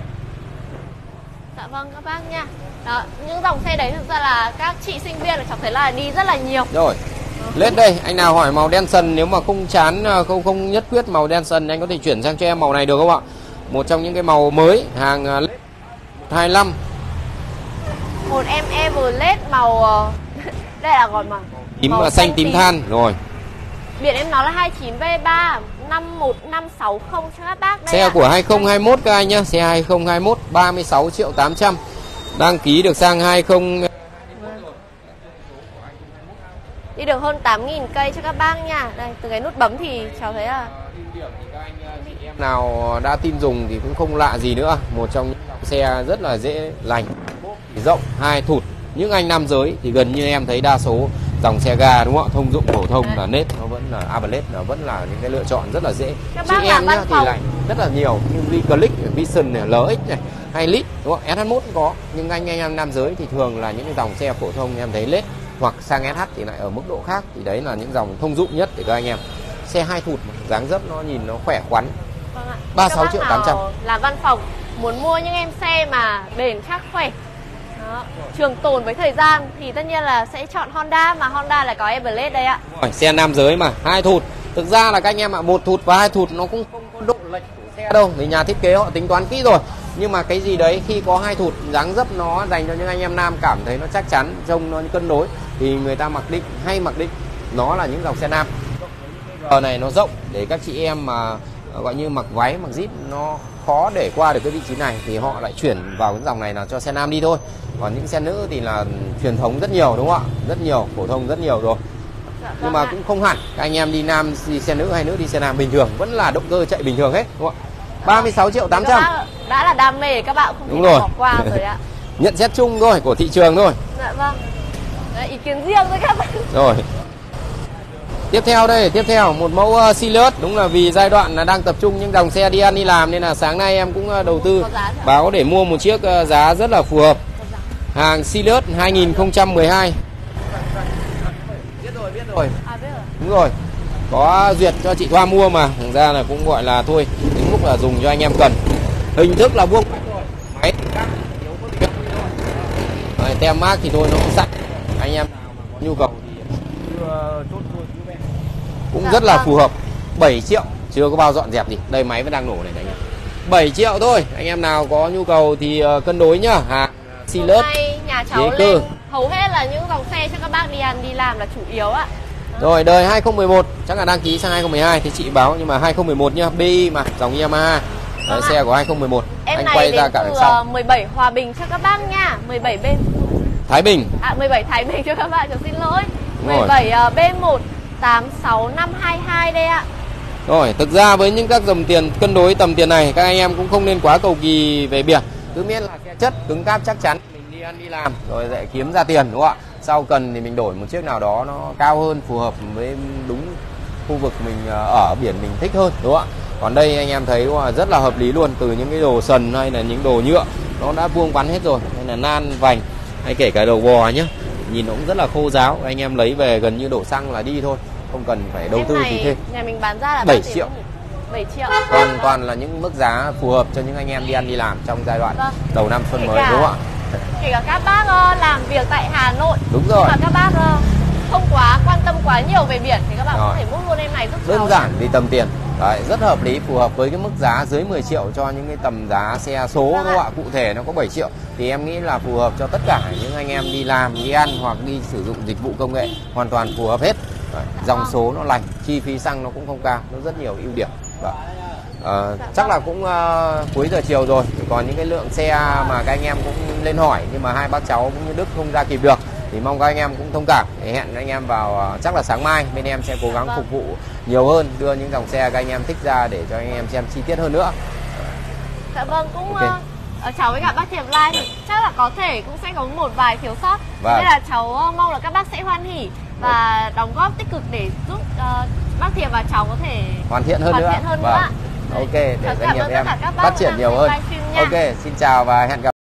Dạ vâng các bác nha. Đó, những dòng xe đấy thực ra là các chị sinh viên là cháu thấy là đi rất là nhiều. Rồi. Lết đây, anh nào hỏi màu đen sần, nếu mà không chán, không không nhất quyết màu đen sần, anh có thể chuyển sang cho em màu này được không ạ? Một trong những cái màu mới, hàng lết hai lăm. Một em Everlet màu đây là gọi màu tím màu xanh, xanh tím than rồi. Biển em nó là hai chín V ba năm một năm sáu không cho các bác đây. Xe ạ. của hai không hai mốt các anh nhá, xe hai không hai mốt ba mươi sáu triệu tám trăm. Đăng ký được sang hai không. Đi được hơn tám nghìn cây cho các bác nha. Đây, từ cái nút bấm thì cháu thấy là em nào đã tin dùng thì cũng không lạ gì nữa. Một trong những xe rất là dễ lành, rộng, hai thụt. Những anh nam giới thì gần như em thấy đa số dòng xe ga đúng không ạ? Thông dụng phổ thông là nết, nó vẫn là Averlet, nó vẫn là những cái lựa chọn rất là dễ. các Chị bác em là nhá văn thì phòng. lại rất là nhiều, như V-Click, Vision này, lờ ích này, hay Lit đúng không? ét hát một cũng có. Nhưng anh anh em nam giới thì thường là những cái dòng xe phổ thông em thấy lết hoặc sang ét hát thì lại ở mức độ khác, thì đấy là những dòng thông dụng nhất để các anh em. Xe hai thụt mà, dáng dấp nó nhìn nó khỏe khoắn. Vâng ạ. ba mươi sáu triệu tám trăm. Là văn phòng muốn mua những em xe mà bền chắc khỏe. Đó, trường tồn với thời gian thì tất nhiên là sẽ chọn Honda, mà Honda là có Everlet đây ạ. Rồi, xe nam giới mà, hai thụt. Thực ra là các anh em ạ, một thụt và hai thụt nó cũng không có độ lệch của xe đâu, vì nhà thiết kế họ tính toán kỹ rồi. Nhưng mà cái gì đấy khi có hai thụt, dáng dấp nó dành cho những anh em nam cảm thấy nó chắc chắn, trông nó cân đối thì người ta mặc định hay mặc định nó là những dòng xe nam. Giờ này nó rộng để các chị em mà gọi như mặc váy, mặc zip nó khó để qua được cái vị trí này thì họ lại chuyển vào cái dòng này là cho xe nam đi thôi. Còn những xe nữ thì là truyền thống rất nhiều đúng không ạ? Rất nhiều, phổ thông rất nhiều rồi. Dạ, Nhưng mà vâng cũng không hẳn, các anh em đi nam đi xe nữ hay nữ đi xe nam bình thường vẫn là động cơ chạy bình thường hết đúng không ạ? ba mươi sáu triệu tám trăm. Đã là đam mê các bạn không Đúng thể rồi. bỏ qua rồi ạ. Nhận xét chung thôi của thị trường thôi. Dạ vâng. Đấy, ý kiến riêng thôi các bạn. Rồi. Tiếp theo đây, tiếp theo một mẫu uh, Sirius, đúng là vì giai đoạn là đang tập trung những dòng xe đi ăn đi làm nên là sáng nay em cũng uh, đầu tư báo để mua một chiếc uh, giá rất là phù hợp. Hàng Sirius hai không một hai. Biết rồi, biết rồi. À, biết rồi. Đúng rồi. Có duyệt cho chị Thoa mua mà, thành ra là cũng gọi là thôi, đến mức là dùng cho anh em cần. Hình thức là vuông máy Đấy, tem mác thì thôi nó cũng sạch. Anh em nào mà có nhu cầu thì cũng rất là phù hợp. Bảy triệu, chưa có bao dọn dẹp gì. Đây máy vẫn đang nổ này anh em. bảy triệu thôi. Anh em nào có nhu cầu thì uh, cân đối nhá. Hàng Sirius. Hôm nay nhà cháu cơ. lên hầu hết là những dòng xe cho các bác đi ăn đi làm là chủ yếu ạ. Rồi đời hai không một một, chắc là đăng ký sang hai không một hai thì chị báo, nhưng mà hai không một một nhá, bê i mà, dòng Yamaha. Đấy, xe của hai không một một. Em anh này quay ra đến cả từ đằng sau. mười bảy Hòa Bình cho các bác nha. mười bảy B Thái Bình. À mười bảy Thái Bình cho các bạn, cháu xin lỗi. Đúng rồi. mười bảy uh, B một tám sáu năm hai hai đây ạ. Rồi, thực ra với những các dòng tiền cân đối tầm tiền này, các anh em cũng không nên quá cầu kỳ về biển. Cứ miễn là xe chất, cứng cáp chắc chắn, mình đi ăn đi làm rồi lại kiếm ra tiền đúng không ạ? Sau cần thì mình đổi một chiếc nào đó nó cao hơn, phù hợp với đúng khu vực mình ở, biển mình thích hơn đúng không ạ? Còn đây anh em thấy rất là hợp lý luôn, từ những cái đồ sần hay là những đồ nhựa nó đã vuông vắn hết rồi, hay là nan vành hay kể cả đầu bò nhá, nhìn nó cũng rất là khô ráo. Anh em lấy về gần như đổ xăng là đi thôi, không cần phải đầu Em tư này, gì thêm. nhà mình bán ra là bảy triệu. bảy triệu. Toàn toàn là những mức giá phù hợp cho những anh em đi ăn đi làm trong giai đoạn Vâng. đầu năm xuân Kể mới cả- đúng không ạ? Kể cả các bác uh, làm việc tại Hà Nội, Đúng rồi. mà các bác uh, không quá quan tâm quá nhiều về biển thì các bạn Rồi. có thể mua luôn em này rất Đơn giàu. giản vì tầm tiền. Đấy, rất hợp lý, phù hợp với cái mức giá dưới mười triệu cho những cái tầm giá xe số Vâng đúng không ạ. ạ? Cụ thể nó có bảy triệu thì em nghĩ là phù hợp cho tất cả những anh em đi làm, đi ăn hoặc đi sử dụng dịch vụ công nghệ, hoàn toàn phù hợp hết. Đấy, dòng số nó lành, chi phí xăng nó cũng không cao, nó rất nhiều ưu điểm. Đấy. Ờ, Dạ chắc vâng. là cũng ờ, cuối giờ chiều rồi, còn những cái lượng xe mà các anh em cũng lên hỏi nhưng mà hai bác cháu cũng như Đức không ra kịp được thì mong các anh em cũng thông cảm. Để hẹn anh em vào ờ, chắc là sáng mai bên em sẽ cố gắng Dạ vâng. phục vụ nhiều hơn, đưa những dòng xe các anh em thích ra để cho anh em xem chi tiết hơn nữa. Dạ vâng, cũng Ok. uh, cháu với cả bác Thiệp Lai thì chắc là có thể cũng sẽ có một vài thiếu sót. Vâng. Nên là cháu uh, mong là các bác sẽ hoan hỉ và đóng góp tích cực để giúp uh, bác Thiệp và cháu có thể Hoàn thiện hơn hoàn nữa. thiện hơn Vâng. nữa ạ. Ok, để Cháu doanh cảm nghiệp ơn em tất cả các bác phát triển đang nhiều xem hơn. livestream nha. Ok, xin chào và hẹn gặp